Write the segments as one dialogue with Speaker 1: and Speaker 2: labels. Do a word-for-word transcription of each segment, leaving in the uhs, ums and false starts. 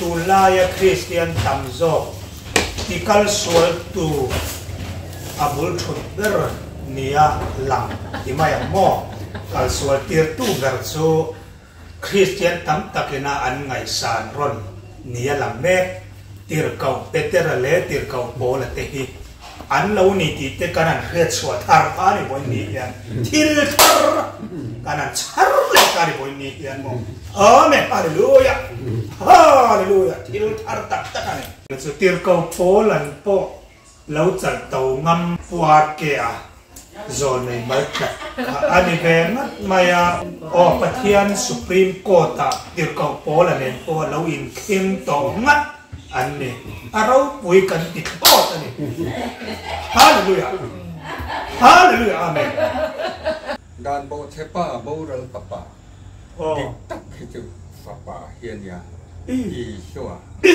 Speaker 1: Sulaya Christian Tamzo Tikal Sol to Abul Chutber Nia Lam Timaya Mo Kal Sol Tir Tu Verso Christian Tam Takina An Ngai San Ron Nia Lamek TIRHKOH PETERA Le TIRHKOH PAWLA Tehi An nuidity te kanan red swat har kari boy ni yan til tar kanan char le kari boy ni yan mo amen hallelujah hallelujah til tar tak tak ani so TIRHKOH Pawlan po lau chal tau ngam puat ke a zon nei mai ka ani ben maya o pathian supreme court a TIRHKOH Pawlan nen po lau in king to ngat Ani, arau pui kan tikot ani. Hallelujah, hallelujah, amen.
Speaker 2: Dan bo cepa bo ral papa. Oh, tak itu papa hian ya. I CHHUAH.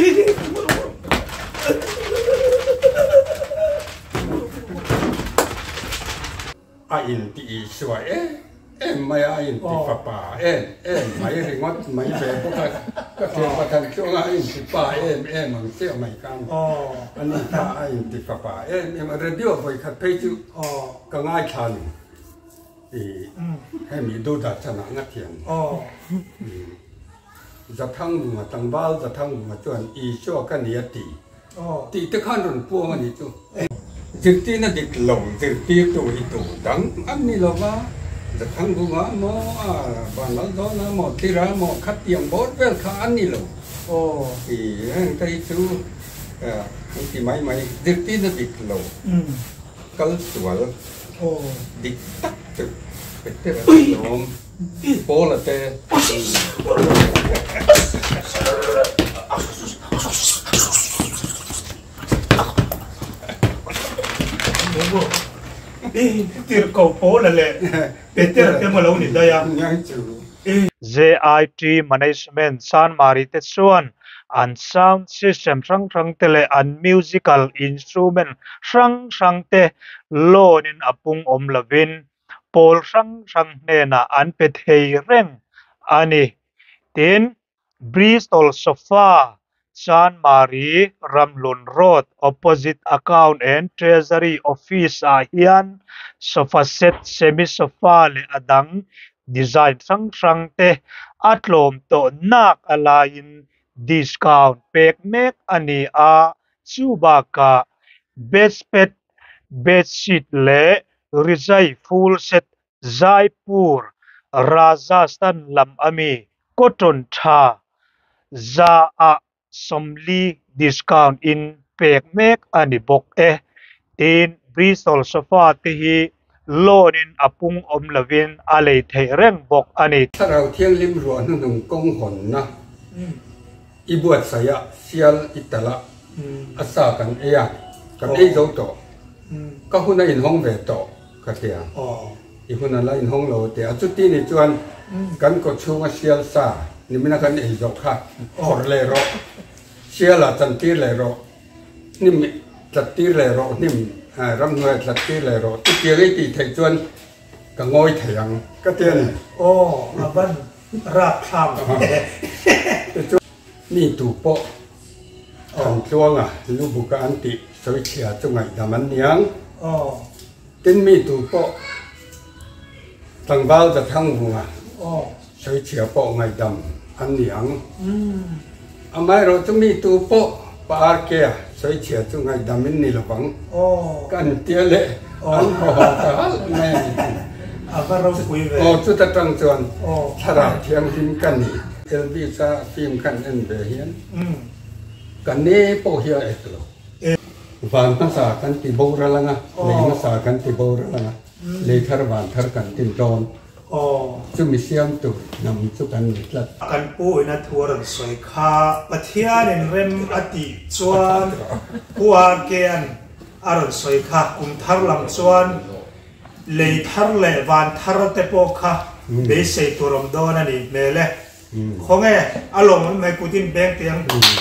Speaker 2: Ain di CHHUAH eh. Em mai ain di papa em em mai ringot mai be buka ka ke patan chunga ain di pa em em ang sia mai kang oh ani ta ain di papa em em radio voi khat pe chu oh ka ngai than e he mi do da chana nga thian oh za thang ma tang bal za thang ma chuan i cho ka ni ti oh ti te khan run pu ma ni chu jik ti na dik long jik ti tu i tu dang an ni lo ba The Tangunga mo Banaldo mo Tira mo Katiam boat well Kanilo. Oh, the entry to the my my dirty the big low. Cultural. Oh, the tactic. PETERA. PAWLA.
Speaker 1: TIRHKOH Pawla le PETERA te malo ni daya Z I T management san mari te chuan an sound system rang rang tele an musical instrument rang rang te lon in apung om lavin pol rang rang ne na an pe thei reng ani tin Bristol sofa San Mari Ramlun Road opposite account and treasury office a hian sofa set semi sofa le adang design sang sang te atlom to nak alain discount pek mek ani a chubaka bedspread bedsheet le rizai full set Jaipur Rajasthan lam ami cotton tha za a somli discount in pek mek ani bok e tin Bristol sofa te hi loan in apung om lavin alei thei reng bok ani
Speaker 2: Tarau thiang lim ruan nung kong hon na i buat saya sial itala asa kan eya kan ei zo to ka huna in hong ve to ka tia i huna la in hong lo te achuti ni chuan kan ko chunga sial sa ni mina kan ei zo kha or le ro siala chan tir le ro nim chat tir le ro nim ram noi chat tir le ro ti tia ei ti thei chuan ka ngoi theiang ka tia ni
Speaker 1: oh aban rap tham
Speaker 2: ni tu po kan chuang a lu bu ka an ti soi chia chungai daman niang oh tin mi tu po tang bao za thang bunga oh soi chia po ngai dam an niang amai ro chu mi tu po par ke soi chia chungai damin ni lawang oh kan tia le an ho ta ne
Speaker 1: avaro pui ve
Speaker 2: oh chu ta tang chuan oh thara thiang hin kan ni el bi sa phim kan en be hian kan ne po hia etlo van ta sa kan ti bo ra langa le ma sa kan ti bo ra langa le thar van thar kan tin don oh chu mi siam tu nam chu kan ni tlat
Speaker 1: kan pu ina thur soi kha pathian en rem ati chuan puwa kean aron soi kha kum thar lam chuan le thar le van thar te po kha be sei turom don ani mele khonge along mai putin bank tiang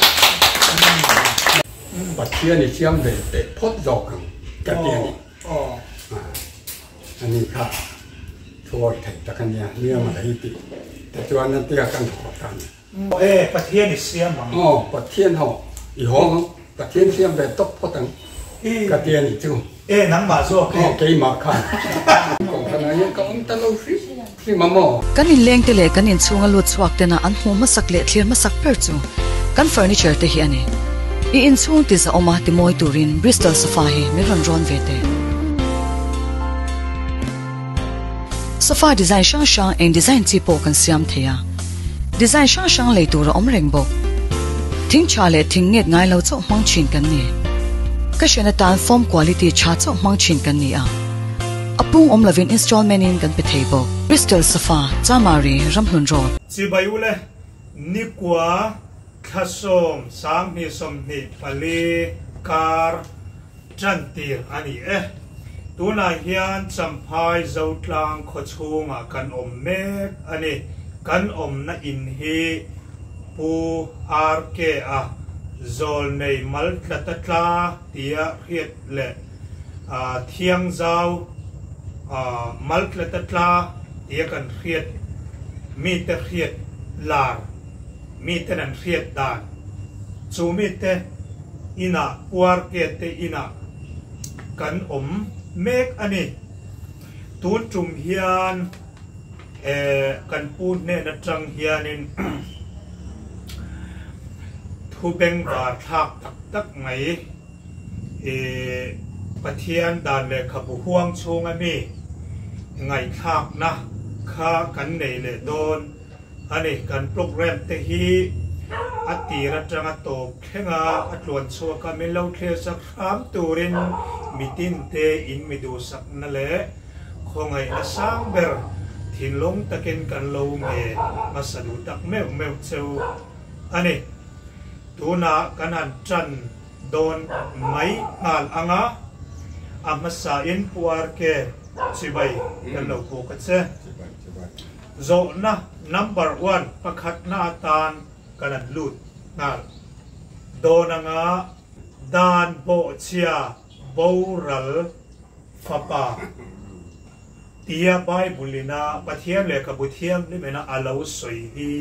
Speaker 2: pathian ni siam ve te phot jok ka ti ni oh ani kha thor thai ta kan ya nia ma dai ti ta chuan na ti kan ho tan
Speaker 1: เอ๊ประเทศนี่เสียมั้ง
Speaker 2: อ๋อประเทศเหรออีห้องประเทศเสียแบบตกพอตั้งกระเทียนอีกจู่
Speaker 1: เอ๊นังมาสู้
Speaker 2: อ๋อเกี่ยมาขันของขนาดนี้ก็อันตรายสิสิมาหมอ
Speaker 3: กันอินเลี้ยงเตะเล็กกันอินช่วงลุดสวักเตนะอันหัวมาสักเล็กเลียนมาสักเปิดจู่กันเฟอร์นิเจอร์เตะเฮียนี่อีอินช่วงที่จะออกมาติมอยตูรินบริสตอลสฟาฮีไม่รันร้อนเวเตสฟาดีไซน์ช่างช่างเองดีไซน์ที่โปกันสยามเทียดีไซน์ช่างช่างเลยตัวเราอมเริงบกทิ้งชาเลทิ้งเงียบง่ายเราจะมังชินกันนี่ก็เช่นการฟอร์มคุณภาพชาจะมังชินกันนี่อ่ะอปุ่งอมลาวินอินสตอลเมนินกันไปเทบกบริสตอลสฟาจามารีรำหุนรอด
Speaker 1: สิบายุเลยนิกว่าข้าสมสามนิสมนิปลีคาร์จันตีร์อันนี้เอ๊ะตัวนาเฮียนสัมภายเจ้าตลางขดชูงกันอมเมกอันนี้กันอมน่ะอินฮีปูอาร์เคอะโซนในมัลตตตลาเตียเฮียเล่เทียงเจ้ามัลตตตลาเตียกันเฮียมีแต่เฮียลาร์มีแต่นั้นเฮียดานจูมีแต่อินะปูอาร์เคเตอินะกันอมเมกอันนี้ตูนจุ่มเฮียนเอ่อกันพูดเนี่ยนัดจังเฮียนินทูเบงบาทักตักตักไงเอ่อปะเทียนดานเลยขบุห่วงชงอันนี้ไงทักนะข้ากันในเลยโดนอันนี้กันโปรแกรมเตฮีอัติรัตงโตเข่งอาอัตวนชัวกันไม่เล่าเทสักสามตูรินมิตินเตอินมิดูสักนั่นแหละคงไงนะสร้างเบอร์ทิ้งลงตะเกินกันลงเงมาสะดุดตักเมวเมวเซวอันนี้ตัวน่ะกันหันจันโดนไม่งานอ่างอามาสาอินปัวร์เกสิบใบกันเราโฟกัสเซโซนะ number one ประคัดหน้าตานกันลุดนั่นโดนงาดานโบเชียโบรัลฟาปาเตียใบบุลินาปะเทียมเลยกับบุเทียมนี่เป็นอาลาวสวยฮี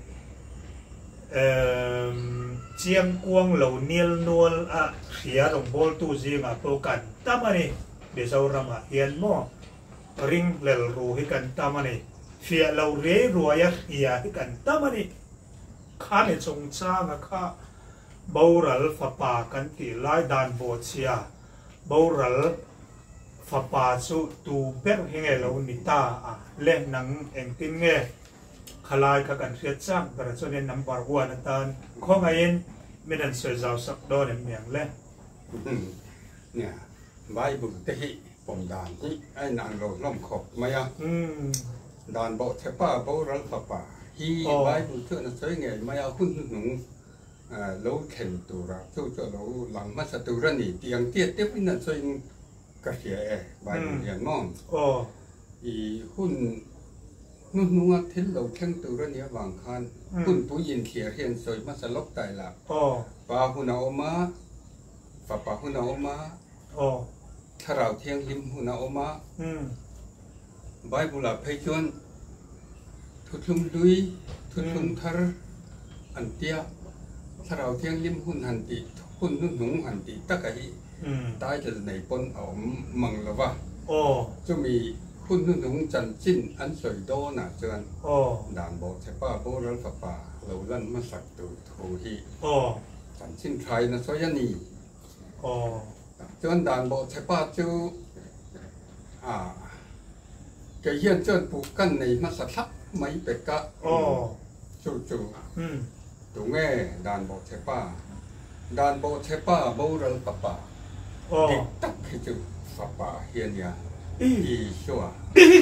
Speaker 1: เจียงกวงเหล่าเนียลนวลอ่ะเสียลงโบลตูจีงอ่ะโปรกันตามันนี่เดี๋ยวเรารามาเฮียนโมริงเลลรูให้กันตามันนี่เสียเราเร่รวยเฮียให้กันตามันนี่ข้าในจงจ้างข้าบารัลฟ้าป่ากันตีไล่ดานโบเชียบารัลฟ้าป่าสุตูเบ็ดเฮงเอลานิตาอ่ะเล่นหนังเอ็งติงเงขลายกันเสียจ้างแต่ส่วนนี้นับวันวันนั้นข้อไงเองไม่ได้สวยเจ้าสักดอนเมียงเล่
Speaker 2: เนี่ยใบบุตรที่ผมด่านที่ไอ้นางโรล้มขบไหมอ่ะด่านโบเชป้าโบรัลฟ้าป่าฮีใบบุตรเธอน่ะสวยไงไม่เอาคุณหนุ่มเราเข็นตัวเราสู้จนเราหลังมาสตูรันนี่เตียงเตี้ยเตี้ยพินันสวยกระเสียเอใบบุตรอย่างน้องอีหุ่นนู่นนู่นที่เราแข่งตัวนี้วางคันหุ่นผู้ยินเขียเรียนสวยมาสลบตายละปาหุ่นเอามาฝาปาหุ่นเอามาถ้าเราเที่ยงหิมหุ่นเอามาใบบุหรี่เพชรทุกลุงลุยทุกลุงทาร์อันเตียถ้าเราเที่ยงหิมหุ่นหันติหุ่นนุ่นหนุ่งหันติตะไคร้ตายจะในปนเอามังละวะจะมีคุณนุ่งนุ่งจันจินอันสวยโดน่ะเจนด่านบอกใช่ป้าโบรัลฟ้าป่าเราลั่นมาสักตัวทูฮีจันจินไทยนะสวยนี่เจนด่านบอกใช่ป้าจูอ่าแกเยี่ยนเจนปลูกกันในมาสักทับไม่เป็ดกะจูจูตัวแง่ด่านบอกใช่ป้าด่านบอกใช่ป้าโบรัลฟ้าป่าดิตักให้จูฟ้าป่าเฮียนยาอีชัว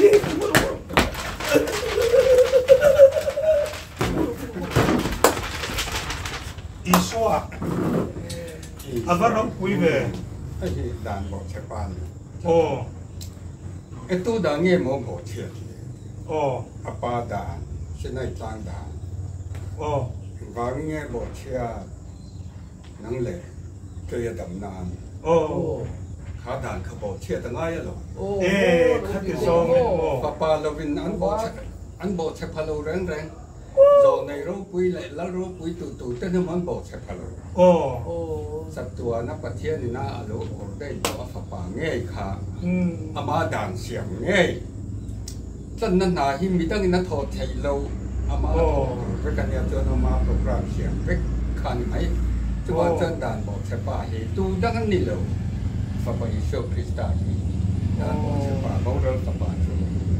Speaker 1: อีชัวอาบาร์คุยเบ
Speaker 2: ไอ้ด่านบอกเชปาน
Speaker 1: โอ้
Speaker 2: ไอ้ตู้ด่านเงี้ยมองบอกเชีย
Speaker 1: โอ้
Speaker 2: อาปาด่านเช่นไอ้ต่างด่าน
Speaker 1: โอ้
Speaker 2: บางเงี้ยบอกเชียนั่งเละเกลียดำนาน
Speaker 1: โอ้
Speaker 2: ขาด่านเขาบอกเชียตั้งไงหรอ
Speaker 1: เอ๊ะขัดที่สอง
Speaker 2: ป้าป้าเราวินอันบอกอันบอกเชพาโลแรงแรงโจ rồi này rô bùi lại lá rô bùi tụ tụ tên nó món bột sẽ phải rồi
Speaker 1: ồ
Speaker 2: sắp tua nó bắt thiên thì nó ở lỗ ở đây đó phải bà nghe khá à mà đàn xiềng nghe chân nó là hi mi tăng nó thọ thầy lâu à mà cái cái này cho nó mà program xiềng cái khăn ấy cho nên chân đàn bột sẽ bà hi tu đang ăn đi lâu phải bà Isu Krista hi đàn bột sẽ bà bao giờ phải bà cho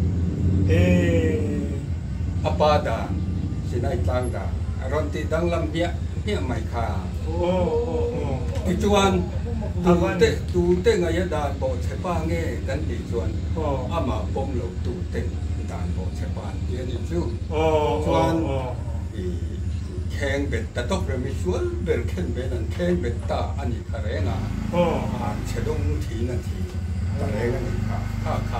Speaker 1: ê
Speaker 2: apa dah sinai tang dah ronti dang lam dia dia mai kha oh tujuan tu te tu te ngai dan bo chepa nge dan tujuan ama pom lo tu te dan bo chepa dia ni chu tujuan i keng bet ta tok remi chual ber ken be nan keng bet ta ani kharenga a chedong thi na thi ta renga ni kha kha kha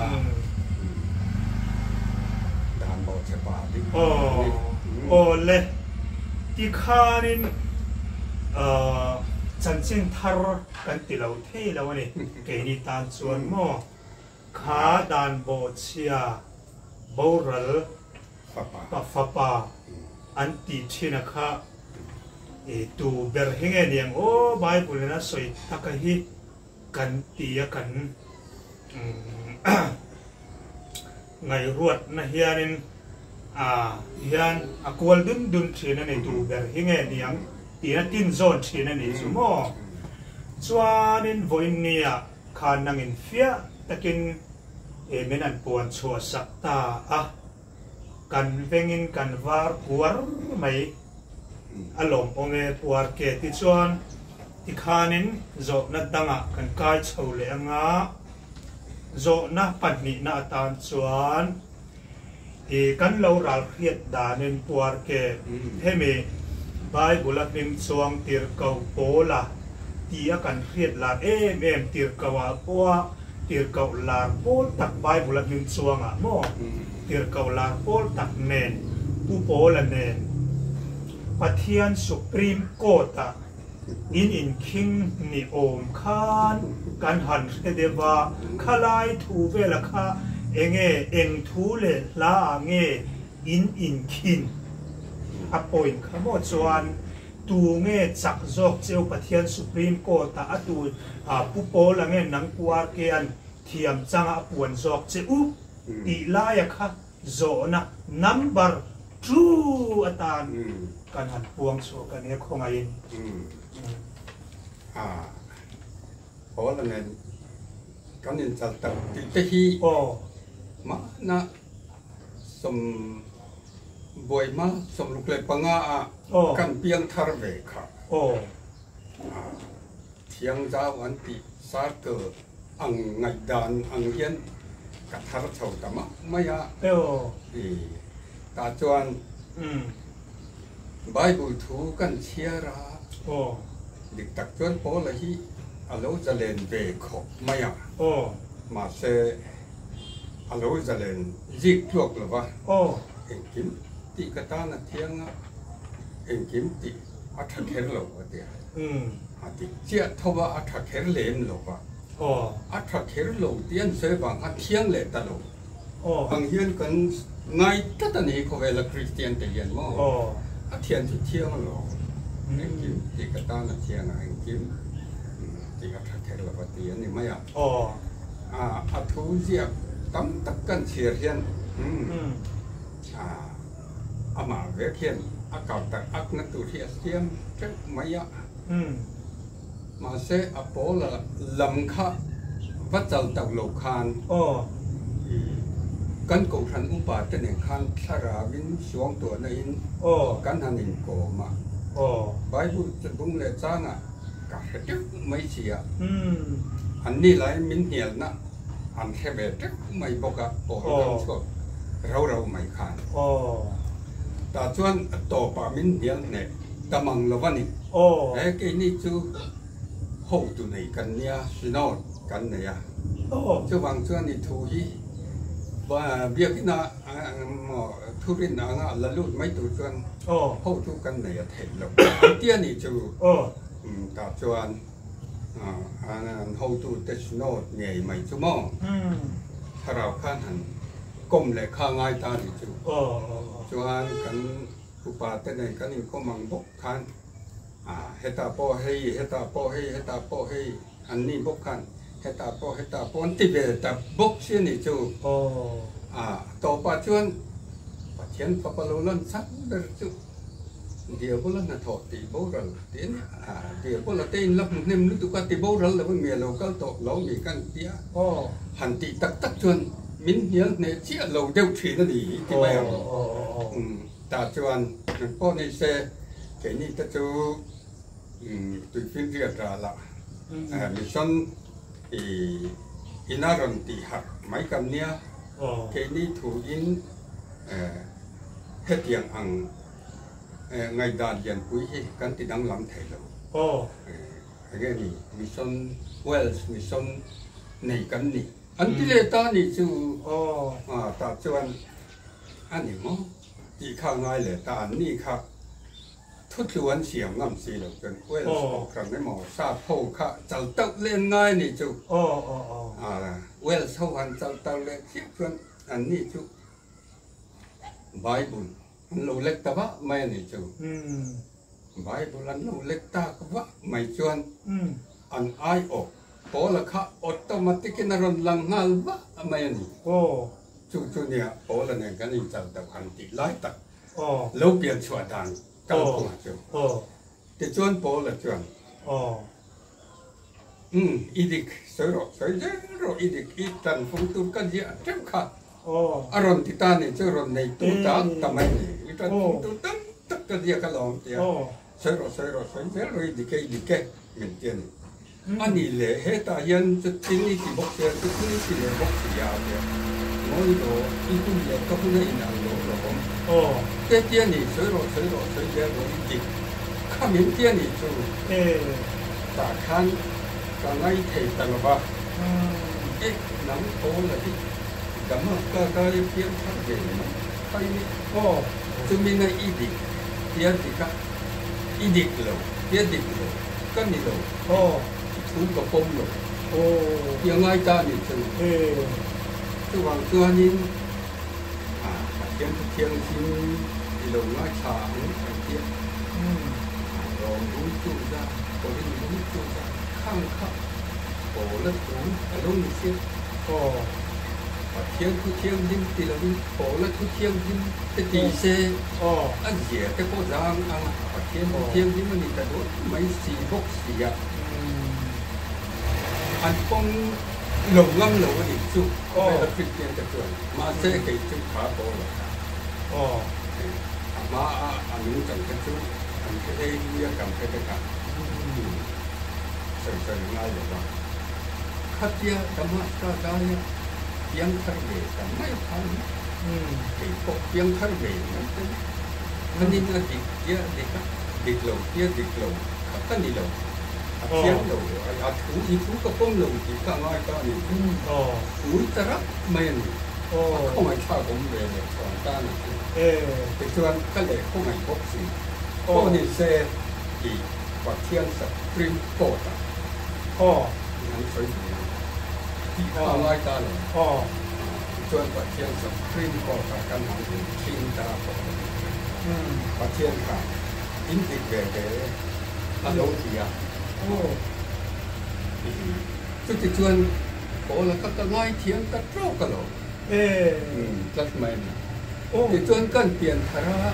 Speaker 2: โอ้โอ้เล่ที่ข้านี่เอ่อฉันเช่นทาร์กันติเราเท่แล้ววันนี้เกนิตานส่วนหม้อขาดานโบเชียโบรัลปะฟะปาอันติชินะคะเอตูเบอร์เฮงเนียงโอ้ไบเบิลนะสวยตะกะฮิกันตีกันไงรวดนะเฮียนินอ่าเฮียนอากวลดุนดุนเชนันในตูเบอร์เฮงเนียงตีนัตินโซนเชนันในสมอจวนนินวอยเนียขานังอินเฟียตะกินเอเมนันปวนชัวสักตาอ่ะกันเวงินกันวาร์ปวร์ไม่อารมณ์องเอปวร์เกติจวนที่ขานินโจนัดดังอ่ะกันกายเฉาเลงอ่ะโจนักปันนินาตานจวนเอกันเราราลเรียดดานินปวร์เกเฮเมไบเบิลนิมจวงติร์กาวโปลาที่อากันเรียดลาเอ็มเอ็มติร์กาวปัวติร์กาวลาโปลตักไบเบิลนิมจวงอ่ะโมติร์กาวลาโปลตักเนนอุโปลเนนประเทียนสุพรีมโกตาอินอินคิงนิโอมคานกันหันเดวาขลายทูเวลคาเองเองทูเลลาเงอินอินคินอปอยขโมจวนตูเงจักจอกเจ้าประเทียนสุพรีมโกตาตูอาผู้โปละเงนังกัวเกียนเทียมจังอปวนจอกเจ้าตีลายค่ะโจนะนัมเบอร์ทูอาตานกันหันพวงโชกันเนี่ยคงไงอ่าเพราะอะไรเนี่ยกันยินจัดตั้งติดที่โอ้มานะสมบวยมาสมลูกเล็กปังอ่ะกันเพียงทาร์เวค่ะโอ้เที่ยงจ้าวันติสาเกออังไงดานอังเฮียนกัทาร์เฉาตามะไม่อะเอ้ดีตาจวนไบเบิลทูกันเชียราโอ้ดิกตักจวนโปละฮีอาโลจะเล่นเบคอกไม่อะโอ้มาเซอาโลจะเล่นจิกพวกหรือวะโอ้เอ็งกิมติกตาหน้าเทียงอ่ะเอ็งกิมติอัฐเคร์หลวะเดียอืมอาติเจ้าทว่าอัฐเคร์เลนหลวะโอ้อัฐเคร์หลวเตียนเสบังอัฐเทียงเลตลกโอ้อังเฮียนกันไงก็ตอนนี้เขาเวลาคริสเตียนแต่เรียนมั้งโอ้อัฐเทียนที่เที่ยงหลวเอ็งกิมติกตาหน้าเทียงอ่ะเอ็งกิมติอัฐเคร์หลวะเตียนนี่ไม่อ่ะโอ้อ่าอัฐูเจียตั้มตักกันเชียร์เฮียนอืมอ่าอามาเวกเฮียนอากาศแต่อักนักตุเทียเทียมเจ้าไม่ยะมาเซอโปละลำคะวัดเจ้าตะโลคานกันโกทันอุปาเตเนคันทาราวินสวงตัวในอินกันหันินโกมาใบบุจะบุ้งเลจ้างอ่ะกะเด็กไม่เสียอันนี้ไรมินเหียนนะอันแค่เด็กไม่ปกติโอ้ชดเราเราไม่ขานแต่ส่วนต่อปามินเดียนเนี่ยตะมังละวันนี้ไอ้แกนี่จูโหตัวไหนกันเนี่ยสินอดกันเนี่ยจูบางส่วนนี่ทูฮีว่าเบียกินาทุรินอ่างละลุดไม่ตัวส่วนโหตัวกันเนี่ยเห็นแล้วเตี้ยนี่จูแต่ส่วนอันนั้นโหตัวเตชโนดเนี่ยไม่จูมองถ้าเราข้าหันก้มเลยข้างง่ายตาดิจูจวนกัน cụ bà tên này cái này có mang bốc khăn à hết ta po hay hết ta po hay hết ta po hay anh ni bốc khăn hết ta po hết ta po anh tiếp về ta bốc xuyên này chú à tổ bà chuan bà thiên pháp lâu lần sắc được chú điều bố là thọ tỷ bố rồi tiến à điều bố là tên lắm nem nước tụ cá tỷ bố rồi là với mẹ lâu cao tổ lâu mì căn tía hẳn tỷ tắc tắc chuan mình nhớ này chia lâu đều chỉ nó đi thì bây giờ ta chuan con này xe cái này ta chú tụi phiên riêng ra là à mình xong thì inaron thì hạt máy cầm nia cái này thủ in hết tiền ăn ngày đàn dần quý cái thì đang làm thầy lâu cái này mình xong Wells mình xong này cái này anh đi lên ta này chú à ta chuan anh này mà chỉ khá ngay là ta anh này kháทุกวันเสียงงำสีเราจนเวลาออกครั้งในหมอซาโพค่ะจัลเต้าเล่นง่ายนี่จุอ๋ออ๋ออ๋ออ่าเวลาสวรรค์จัลเต้าเล่นเสียเพื่อนอันนี้จุไบเบิลเราเล็กตาบะไม่นี่จุไบเบิลเราเล็กตาบะไม่ชวนอันไอออกพอละค่ะออโตมัติกินารอนลังงาลบะไม่นี่จุจุเนี่ยพอละเนี่ยกันนี่จัลเต้าคันติไล่ตัดเราเปลี่ยนชัวดังcao không chú, thì chuyên bố là chuyên, ừ, ý định soi rồi soi dễ rồi ý định ý tần phong tu cái gì chẳng khác, à rồi thì ta này chơi rồi này tu ta ta mấy này, ý tần phong tu tất tất cái gì cái lòng thì soi rồi soi rồi soi dễ rồi ý định cái ý định cái mình tiền, anh ấy lệ hết ta hiện chút tin ý thì bốc tiền, chút tin ý thì lệ bốc thì giàu tiền, nói đồ ý tu lệ có không nên làm đồ rồi không? cái tiền này soi rồi soi rồi soi dễ rồi ý định, cái mình tiền này chú, ta khăn cái này thì ta là ba, cái nắm cố là đi, cảm ơn cái cái tiền phát về nó, cái này, chúng mình này ý định, tiền thì cái ý định rồi, tiền định rồi, cái này rồi, thu cái phong rồi, tiền ai ta này chú, chú hoàng chú anh in, à, tiền tiền xin đi đâu nói xa không phải tiền, rồi đúng chú ra, có đi đúng chú ra, khăng khăng, cổ lật đúng, ở đâu mình xem, và thiên thu thiên linh thì là đi, cổ lật thu thiên linh, cái tỷ xe, anh dễ cái cô giang ăn, và thiên thu thiên linh mà đi ta đối mấy xì bốc xì à, anh phong lồng ngâm lồng cái gì chú, đây là việc tiền cái chuyện, mà xe cái chú khá to là, mà anh muốn chẳng cái chú, anh cái đây như cầm cái cái cả, sợi sợi ngay được rồi, khát chia tấm hạt cả cái tiếng thở về tấm mấy thằng, cái cột tiếng thở về nó, anh đi là đi chia đi cả, đi lầu chia đi lầu, khát cái đi lầu. Tiếng lầu, à thú ý thú cái phong lầu thì cả ngay ta này, thú ta rất mềm, không phải sao cũng về được còn ta này, thì cho anh cái này không phải bốc gì, có đi xe thì và thiên sập prim cổ ta, anh phải gì, thì cả ngay ta này, cho anh và thiên sập prim cổ ta căn hàng thì thiên ta cổ, và thiên cả, chính vì về cái anh đâu thì à. Chú thì chuyên có là các cái ngay thiên các trâu cả rồi, rất may mà. Thì chuyên cần tiền thà ra,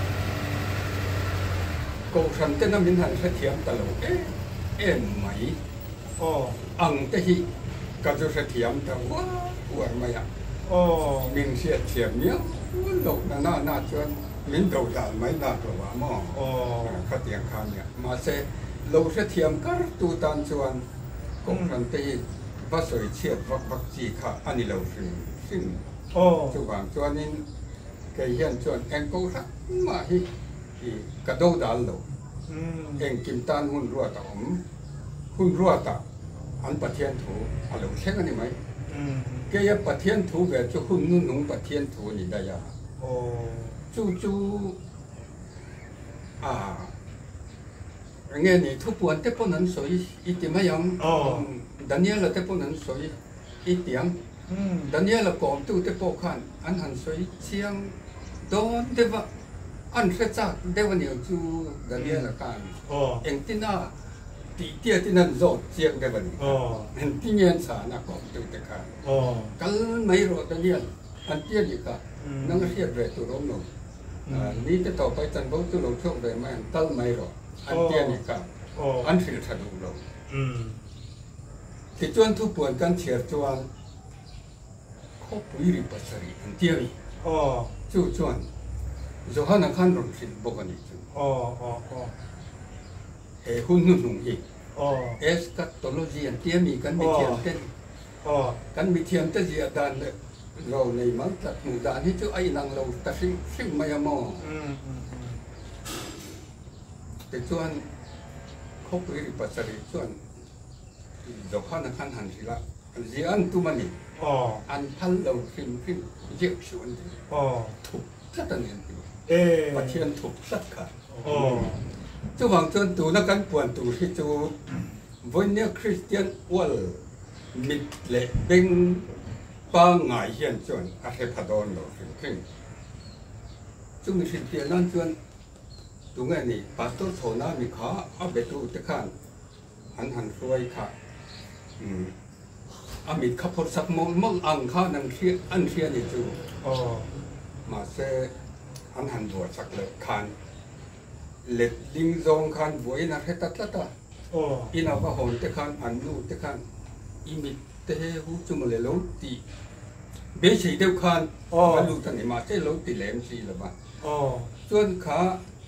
Speaker 2: cầu thần tên năm mình hành sẽ thiếm ta lâu, em mấy, ăn cái gì, các chú sẽ thiếm ta quá, quá mày ạ. Mình sẽ thiếm nhớ, lâu là na na chuyên, mình đầu là mấy na rồi mà, các tiền khá nhỉ, mà sẽ lâu sẽ thiểm cả tu tan chuan công thần tây và sợi chiết và bạc chỉ cả anh đi lâu sinh sinh chú hoàng chuan nên cái hiện chuan anh câu rất mà hi hi cả đâu đã lâu anh kim tan hun rùa ta ấm hun rùa ta anh bát thiên thủ anh lâu xem cái này mấy cái bát thiên thủ về cho hun nun nung bát thiên thủ này đây à chú chú à nghe này thu buồn tiếp bọn hắn soi ít tiếng mấy ông, Daniel là tiếp bọn hắn soi ít tiếng, Daniel là còn tu tiếp bọn hắn, anh hắn soi chiang đón tiếp vợ, อันเสียจากเดี๋ยววันนี้จูเดี๋ยวนี้ละกันเองที่น่าตีเตี้ยที่นั่นโจดเจียงเดี๋ยววันนี้เห็นที่เงียนสานะก็ตัวแต่กันกันไม่รอแต่เนียนอันเตี้ยดีกว่านั่งเทียบเลยตัวร้องหนุ่มนี่จะต่อไปจันทร์ตัวลงช่วงเลยไหมตั้งไม่รออันเตี้ยดีกว่าอันสิ่งถัดดูลงที่จวนทุกปวนกันเฉียดจวนเขาปุยริปัสรีอันเตี้ยนี่จู่จวนจะหานักขันรถสิบกันอีกจู่เฮ้หุ่นนุ่งอีกเอสกัตโตโลจีอันเตี้ยมีกันมีเทียมเต้นกันมีเทียมเต้นจีดานเลยเราในมันตัดหมู่ดานที่จู่ไอ้นางเราตัดสิ่งสิ่งไม่ยามอแต่จวนเขาปุยริปัสรีจวนจะหานักขันหันสิละจีอันตุมันนี่อันพันเราฟิมฟิมเยอะชวนถูกสัตว์เนี่ยประเทศถูกสัตว์ค่ะจู่บางจนตัวนักการปวนตัวที่จู่วันนี้คริสเตียนวัลมิดเล่เป็นป้าง่ายเฮียนจนอาเทพดอนเราฟิมฟิมจู่มีสิ่งที่นั่นจนตัวนี้ปัตตุโซนามีขาอาเบตุตะขันหันหันสวยค่ะอามิดขับรถสักมองมองอังข้านังเชียอันเชียนี่จูมาเซอันหันบัวสักเลยคันเล็ดลิงซองคันบัวอินาเฮตัดละตาอินาว่าหอนเตคันอันนูเตคันอิมิดเตหูจุมเลโลตีเบสีเดียวคันมาลูตันนี่มาเซโลตีเลมซีละบ้าส่วนขา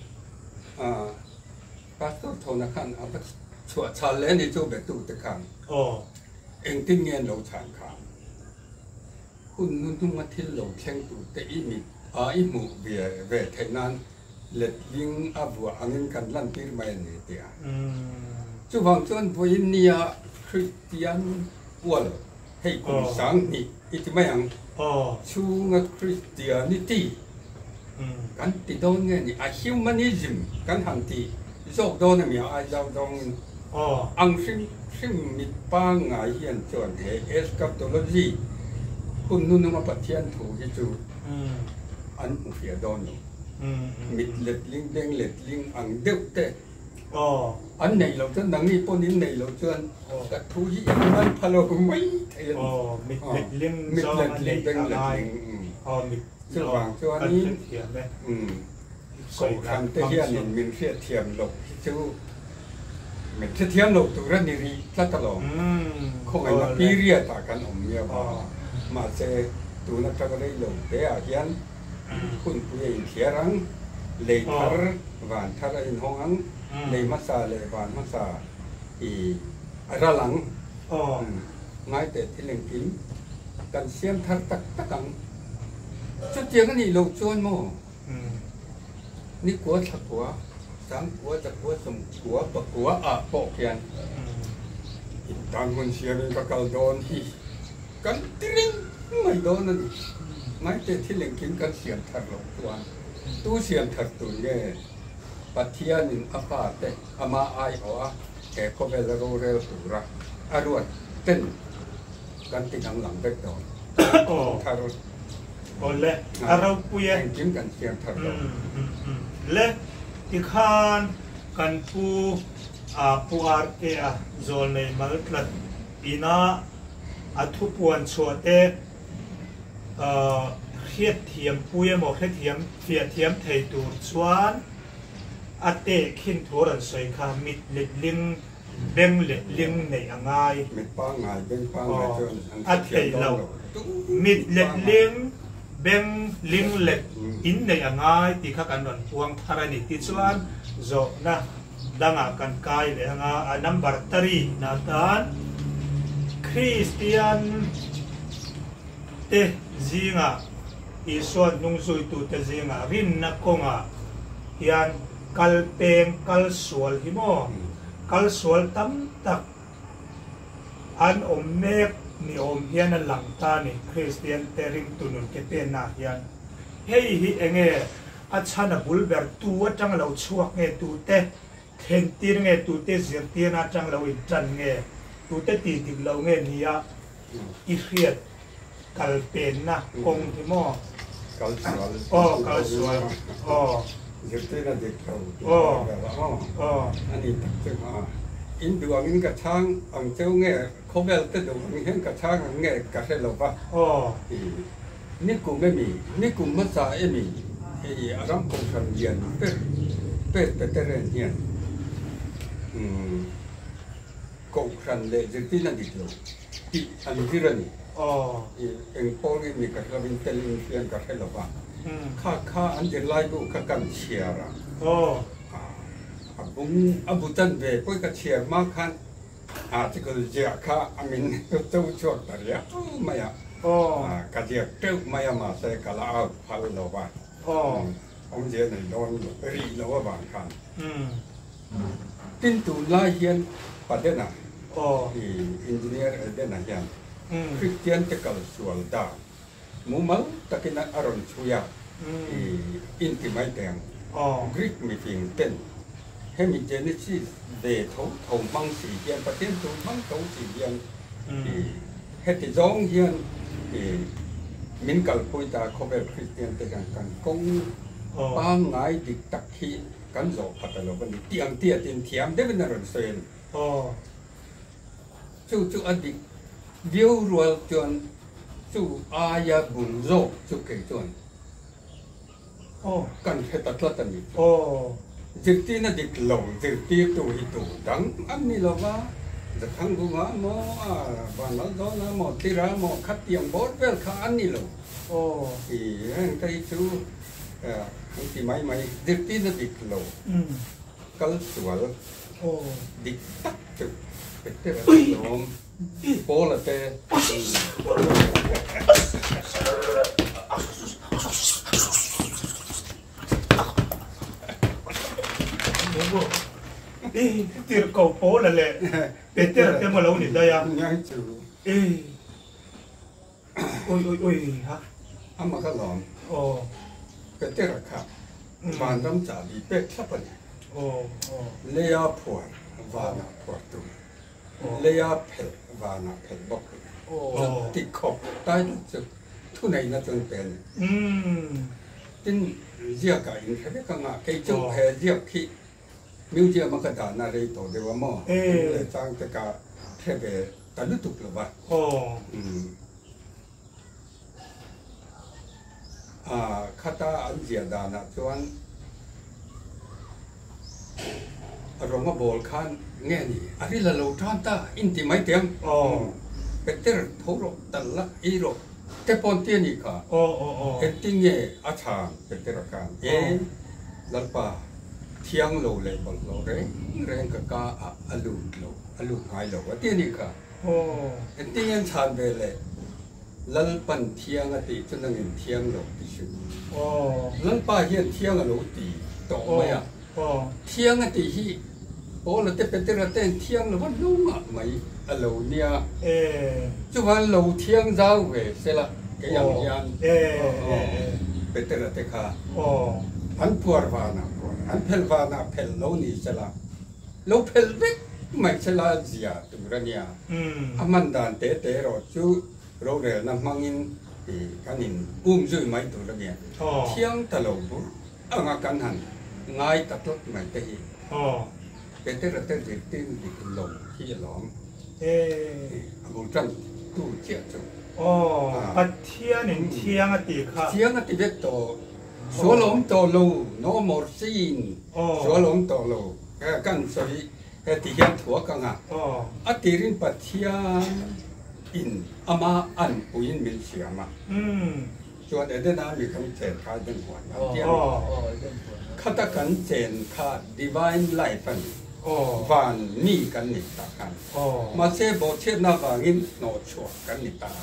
Speaker 2: พาสต้าโทนักขันอาบัตชัวชาเลนนี่จูเบตูเตคันเองที่เงียนเราฉานขาคุณนุ่นทุ่งมาที่เราแข่งตัวแต่อีมิอาอีหมู่เบียเวทเทนันเล็ดลิงอาบัวอังเงินกันลั่นปีร์ไม่เนี่ยเดียจู่บางส่วนพวกนี้คริสเตียนวัลให้คุณสังนี่อีที่ไม่ยังชูงคริสเตียนิตี้กันติดโดนเงี้ยนี่อาฮิวแมนิซึมกันหันที่โจกโดนเนี่ยอาเจ้าโดนอังซิมซึ่งมีป้างไงเฮียนจวนเอสกับตัวลจีคุณนุ่นมาปะเทียนถูกที่จูอันอุเฟียดอนมิดเล็ดลิงเด้งเล็ดลิงอังเดือดเตะอันไหนเราจะนังนี่ปนินไหนเราจวนกระทุยมันพะโล้ไม่เทียน
Speaker 1: มิดเล็ดลิง
Speaker 2: มิดเล็ดลิงเด้งเล็ดลิงซึ่งวางจวนนี้โกคันเทียนมินเสียเทียมหลบจูเหมือนเทียมโลกตัวนั้นนี่รีทัดตลอดคงไอ้นักปีเรียตากันอมเมียว่ามาเจอตัวนักการได้ลงเดียเฮียนคุณผู้ใหญ่เขียรังเลยทาร์วานทาร์อินห้องเลยมาซาเลยวานมาซาอีระหลังง่ายแต่ที่เล่นกินกันเสียมทาร์ตักตักกังจุดเจียงนี่โลกจวนโมนี่กัวถักกัวสังกัวจะกัวสมกัวปะกัวอาปอกเพียนต่างคนเชียร์เป็นกระเกาโดนที่กันติ้งไม่โดนนั่นไม่แต่ที่เล่นกินกันเสียมถัดหลงตัวตู้เสียมถัดตัวเนี่ยปัทยานินอาปาเตอามาไอหัวแกก็เวลาโรเรลตัวระอารวดเต้นกันติดหลังเบ็ดโดนทารถ
Speaker 1: โอ้เล่อาเราปุย
Speaker 2: กินกันเสียมถัดหลง
Speaker 1: เล่ที่ขานกันปูอาปูอาร์เออโซนในมัลตัดอินาอัทุปวนชัวเตเอ่อเทียบเทียมปุยหมอกเทียมเทียบเทียมไทยตูชวนอัตเตขินทัวรันสวยค่ะมิดเล็ดลิงเบ่งเล็ดลิงในอ่างไง
Speaker 2: มิดป้างไงเบ่งป้างไงจน
Speaker 1: อัตเตเรามิดเล็ดลิงเบ่งลิงเล็ดอินในอ่างไงที่ข้ากันนวลพวงทารานิติชวนโจนะดังอากันกายเลยฮะอันนับบัตรรีนาทานคริสเตียนเตจิงาอีส่วนนุ่งสุยตุเตจิงารินนักกงายันกัลเปงกัลสวลฮิโมกัลสวลตั้มตักอันอมเมกนิอมยันหลังตานี่คริสเตียนเตริงตุนุนเกเปนายันเฮ้ยฮิเองเออาชนะบุลเบอร์ตัวจังเราชัวเงตุเตเทนตีเงตุเตเสียตีนาจังเราอินจันเงตุเตตีติเราเงนี่ยอิเฟียดกัลเปนนะกงฮิโม
Speaker 2: กัลสวล
Speaker 1: อ๋อกัลสวลอ๋อ
Speaker 2: ยึดที่นั่นเด็กเขาแบบว่าอ๋ออันนี้ตัดจังอ่ะอินดวงอินกระช่างอังเจ้าเงี้ยเขาเวลแต่ดวงเห็นกระช่างเงี้ยกระเทลเราปะอ๋อนี่กูไม่มีนี่กูไม่สายมีไอ้อารมณ์ของฉันเรียนเป็ดเป็ดเป็ดเรียนเรียนอืมกูฉันเลยยึดที่นั่นเด็กเราที่อันที่เรานี่อ๋อเอ็งพอลินี่กระเราเป็นเทลินเรียนกระเทลเราปะข้าข้าอันเดียร์ไล่ดูข้ากันเชียร์อ๋ออาบุญอาบุตันเวย์พวกก็เชียร์มากขันอาจจะก็เจียข้าอามินเจ้าชดอะไรอ่ะไม่อ่ะอ๋อกระเจียเจ้าไม่อ่ะมาเสกกะลาพัลโลวะอ๋อผมเจียในโดนรีโลวะบางขันตินตูไล่เฮียนประเด็นน่ะอ๋อที่อินจิเนียร์เด่นน่ะเฮียนคริสเตียนจะกัลสวลดามูมัลตะกินอารมณ์ช่วยอินที่ไม่แต่งกรีกมีฟิงเป็นให้มีเจเนซิสเดทเขาทงบังสีเยียนประเทศทงบังเขาสีเยียนให้ที่ร้องเยียนมินกัลปุยตาเขาเป็นคริสเตียนแต่กันกันกงปางไงดิกตักขีกันโจพัตโลบันเตียงเตี้ยเตียงเทียมได้เป็นอารมณ์เซนจู่จู่อดีตวิวรัวจนจู่อายาบุญโจจู่เก่งจนกันเหตุตัดตันนี้จิตที่นั่นดิกหลงจิตที่ตัวหิตัวดังอันนี้เราว่าจะทั้งกูว่าโมอ่าบ้านเราโดนโมตีระโมขัดเตียงบอดเวลข้าอันนี้เราโอ้ที่นั่นก็ชูเอ่อที่ไม่ไม่จิตที่นั่นดิกหลงกัลสวลโอ้ดิกตักจุดเป็นเรื่องลมโปละเตTIRHKOH PAWLA le PETERA te mo lo ni da ya eh oi oi oi ha amma ka lom oh PETERA ka man dam cha li pe thap ni oh oh le ya phwa va na phwa tu le ya phel va na phel bok oh ti khop tai chu thu nei na chon pen um tin zia ka in khe ka nga ke chu he zia khiมิวเจียมันก็ด่านาเรโตเดวามอเลยจ้างจะกาแค่เบตันตุกหรือวะอ๋ออืมอ่าคาตาอันเจียดานะจวนอารมณ์โบลคันเงี้ยนี่อันนี้ละเราท่านตาอินติไม่เต็มอ๋อเป็นเตอร์ทุรตัลละอีโรแต่ปนเตียนี่ค่ะอ๋ออ๋ออ๋อเอ็ดติ้งเงี้ยอาชาเป็นเตอร์การเอลัลปาเที่ยงโลเลยบอลโลเร่เร่งกับกาอลูโลอลูหายโลว่าที่นี่ค่ะโอ้เอ็นที่ยังชานเบลเลยลัลปันเที่ยงอดีจนนั่งเห็นเที่ยงโลที่สุดโอ้ลัลป้าเห็นเที่ยงโลตีโตไหมอ่ะโอ้เที่ยงอดีที่โอ้เราจะเป็นเตระเต้นเที่ยงโลว่าลุ่มอ่ะไหมอโลเนี่ยเออจุวันโลเที่ยงเจ้าเวเสละแกยังยันเออเป็นเตระเตค่ะโอ้อันพัววานาอันเพลวานาเพลโลนี่เสละโลเพลเวกไม่เสละเสียตุระเนี่ยอามันดานเตเตรอจูโรเรนัมังอินกันอินอุ้มจุยไม่ตุระเนี่ยเที่ยงตะโลบุอ่างกันหันง่ายตัดลดไม่เตะเป็นเตระเตจิตตินดิกลงที่หลอมเออบุจันตู้เจียจูอ๋อปัดเที่ยงเที่ยงอติค่ะเที่ยงอติเวกโตชัวหลงโตลูโนมอร์ซีนชัวหลงโตลูกันสวีเฮติเฮียนถัวกังอ่ะอติรินปัทเทียอินอามาอันปุยินมิลเสียมาชวนเอเดนามีคำเจนคาดึงหัวเทียนขัตกันเจนคาดิวายไลฟ์นวานนี่กันนิตากันมาเซโบเชนาวางินโนชัวกันนิตา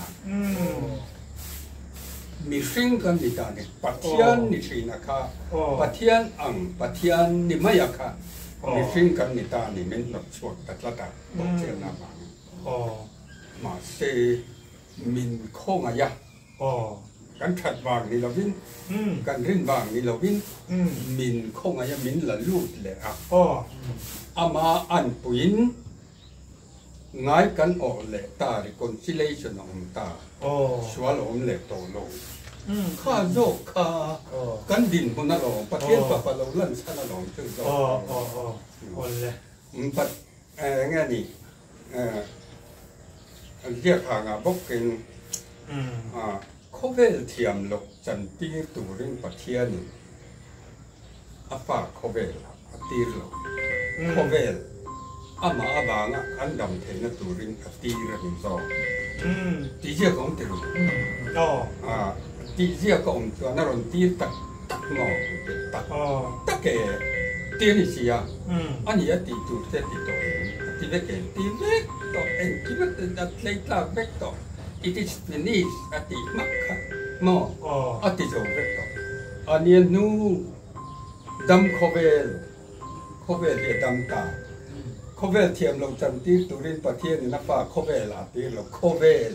Speaker 2: มีสิ่งกันนิตาเนี่ยปัทเทียนนิสินะคะปัทเทียนอังปัทเทียนนิมายะค่ะมีสิ่งกันนิตานี่มันหลบชดตัดละตัดโบเชนาวามาเซมินโคงอายะกันถัดวางนี่เราวินกันริ้นวางนี่เราวินมินโคงอายะมินละลูดเลยอ่ะอามาอันปุยนง่ายกันออกเลยตา reconciliation ของตาชัวร์ลมเลยโตโลข้าโยกข้ากันดินคนนั่นหรอประเทศปะปะเราเล่นชาติหรอถึงโยกอ๋ออ๋ออ๋อคนเลยอืมปัดเอ่อไงนี่เอ่อเรียกหางอ่ะบอกกินอืมอ่าเขาเวลเทียมหลกจันตีตูริงประเทศนี่อาฝากเขาเวลตีหลกเขาเวลอามาอาบางอ่ะอันดำเทนตูริงตีระนิซอตีเจ้าของตีรุอ๋ออ่าตีเจ้าของตัวนั่นตีตักตักงอตักตักแกตีนี่สิอ่ะอันนี้ตีตูเสตีตัวเองตีเวกตีเวกตัวเองตีเวกตัวเล็กลาเวกตัวit is finished at the makka mo at the vector ani nu dam khovel khovel ye dam ta khovel thiam lo chan ti turin pathian ni na pa khovel a ti lo khovel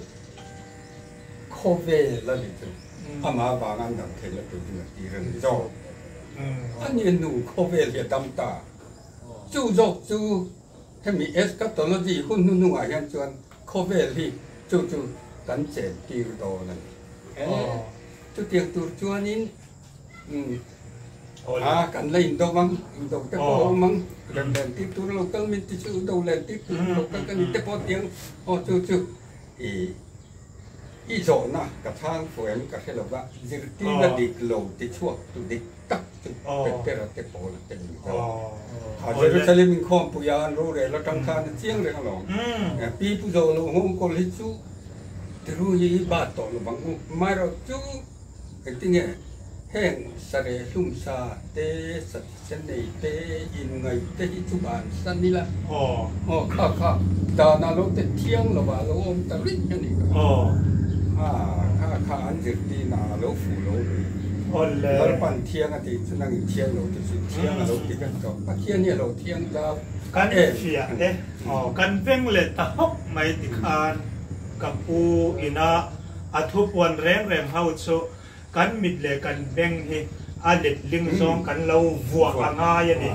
Speaker 2: khovel la ni tu ama ba ngan dam the la tu ni ti ren zo ani nu khovel ye dam ta chu zo chu he mi es ka to lo ji hun nu nu a yan chuan khovel hi chu chuกันเจ็ดตีโตนั่นเอ๊ะจุดเตียงตัวจวนนี้อืมอ่ากันเลยอินโดมังอินโดเตปโอมังเดินเดินที่ตัวเราต้องมีที่ชื่อโดเลนที่ตัวเราต้องกันเตปโอเตียงโอ้จู่จู่อีอีโซน่ะกระทั่งฝนกระเทลว่าจิตที่ระดิกโลที่ชั่วตัวดิกตักจุดเป็นเตระเตปโอละเป็นอยู่ก็อาจจะรู้สึกเลยมีความปุยานรู้เลยแล้วตั้งค่าเจียงเลยข้างหลังปีปุโจเราห้องกอลิจูรู้ยี่บ้าต่อหรือบางไม่เราจู้ไอ้ที่เนี่ยแห้งสะเรลุ่มซาเตสัตเสนเตอินไงเตอิจุบานสันนี่ละอ๋ออ๋อข้าข้าตอนนั้นเราเตเที่ยงเราว่าเราอมตะริกันนี่อ๋ออ่าข้าข้าอันจิตดีนาเราฟูเราเลยอ๋อเลยเราปั่นเที่ยงอ่ะที่จะนั่งเที่ยงเราที่สุดเที่ยงเราที่กันก็ปัจเที่ยงเนี่ยเราเที่ยงเรากันเอเชียเอ๊ะอ๋อกันเพ่งเลยตะฮกไม่ติดอันกับปูอินาอัทุปวันแรงแรงเฮาโซกันมิดเลยกันแบ่งให้อาเล็ดลิงซองกันเราวัวง่ายนี่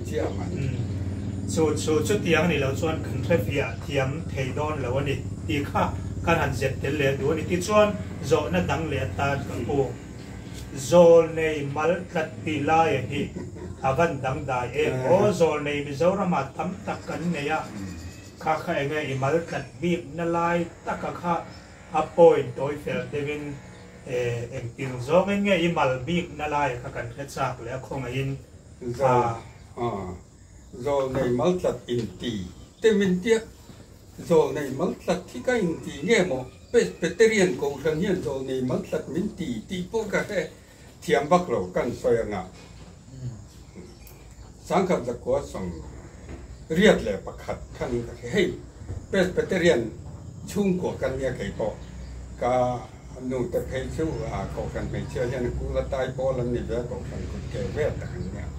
Speaker 2: สูตรสูตรชุดเตียงนี่เราชวนกันเทฟียเทียมเทดอนแล้ววันนี้ตีข้าการหันเสร็จเตเลยดูนี่ที่ชวนโจนั่นดังเลยตากับปูโจในมัลตัดปีลายฮีอาวันดังได้เองโอ้โจในมิโซรามาทำตักกันเนี่ยข้าข้าเองไอ้มาลตัดบีบนั่นไล่ตักข้าอัปโปยโดยเฟลเดวินเอ่อเอ็งติงโซเองไอ้มาลบีบนั่นไล่ข้ากันเฮ็ดซักแล้วคงไอ้ยินโซอ่าโซในมาลตัดอินตีเตมินเตียโซในมาลตัดที่ก็อินตีเนี่ยโมเป็นเปเตเรียนของฉันเนี่ยโซในมาลตัดมินตีตีพวกก็แค่เทียมบักเรากันซอยงาสังกัดจะกวาดส่งเรียกเลยประคัดขั้นก็เฮ้ยเป็นเปเตเรียนชุ่มกว่ากันเนี่ยใครบอกก็หนูแต่เพย์ชูอ่าของกันไม่เชื่อยันกูละตายปอลันนี่เรื่องของกันกูแก่เวทแต่กันเนี่ย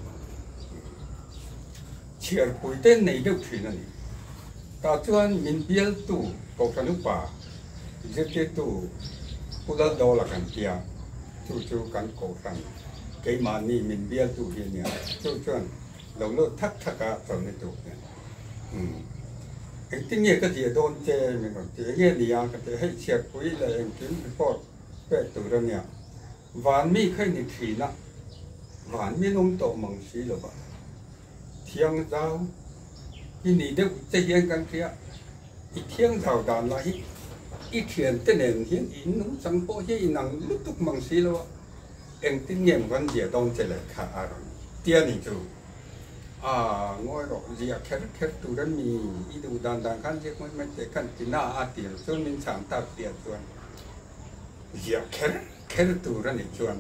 Speaker 2: เชื่อคุยเต้นในเรื่องที่นั่นตาจวนมินเบียลตู้ของกันนุป่าเจ็ดเจ็ดตู้กูละดอละกันเกียจู่จู่กันของกันเกี่ยมานี่มินเบียลตู้เฮียเนี่ยจู่จวนเราเลิกทักทักกันตอนนี้ตู้เนี่ยอืมไอ้ที่เนี่ยก็จะโดนเจเหมือนกันเจเนี่ยนี่ยังก็จะให้เชียร์คุยเลยกินพอดเป็ดตัวเนี่ยหวานไม่ค่อยนิทีนะหวานไม่นุ่มโตมังสีหรอกเที่ยงเช้าที่นี่เดี๋ยวจะเห็นกันเที่ยอีเที่ยงเช้าด่านละอีอีเทียนเต้นเองเห็นอีนุ่มสังโปเห็นหนังลุกตุกมังสีแล้วเองที่เนี่ยมันจะโดนเจเลยขาอะไรเตี้ยนี่จูอ่างอยหรอกเรียกแค่แค่ตัวนั้นมีอีดูดันดันขั้นเช็คมันไม่แต่ขั้นที่หน้าอาเตียนส่วนมินสามตาเตียนส่วนเรียกแค่แค่ตัวนั้นอีกส่วน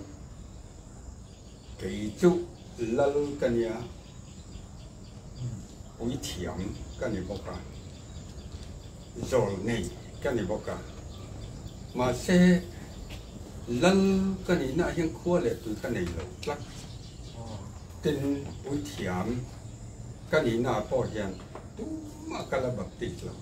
Speaker 2: กี่จุลัลกันเนี่ยอุ้ยเถียงกันนี่บอกกันโจลนี่กันนี่บอกกันมาเซ่ลัลกันนี่น่ายังขั้วเลยตัวกันนี่เราลักตินอุ้ยเถียมกันนี่น่าพอเห็นตู้มากระบับติดแล้ว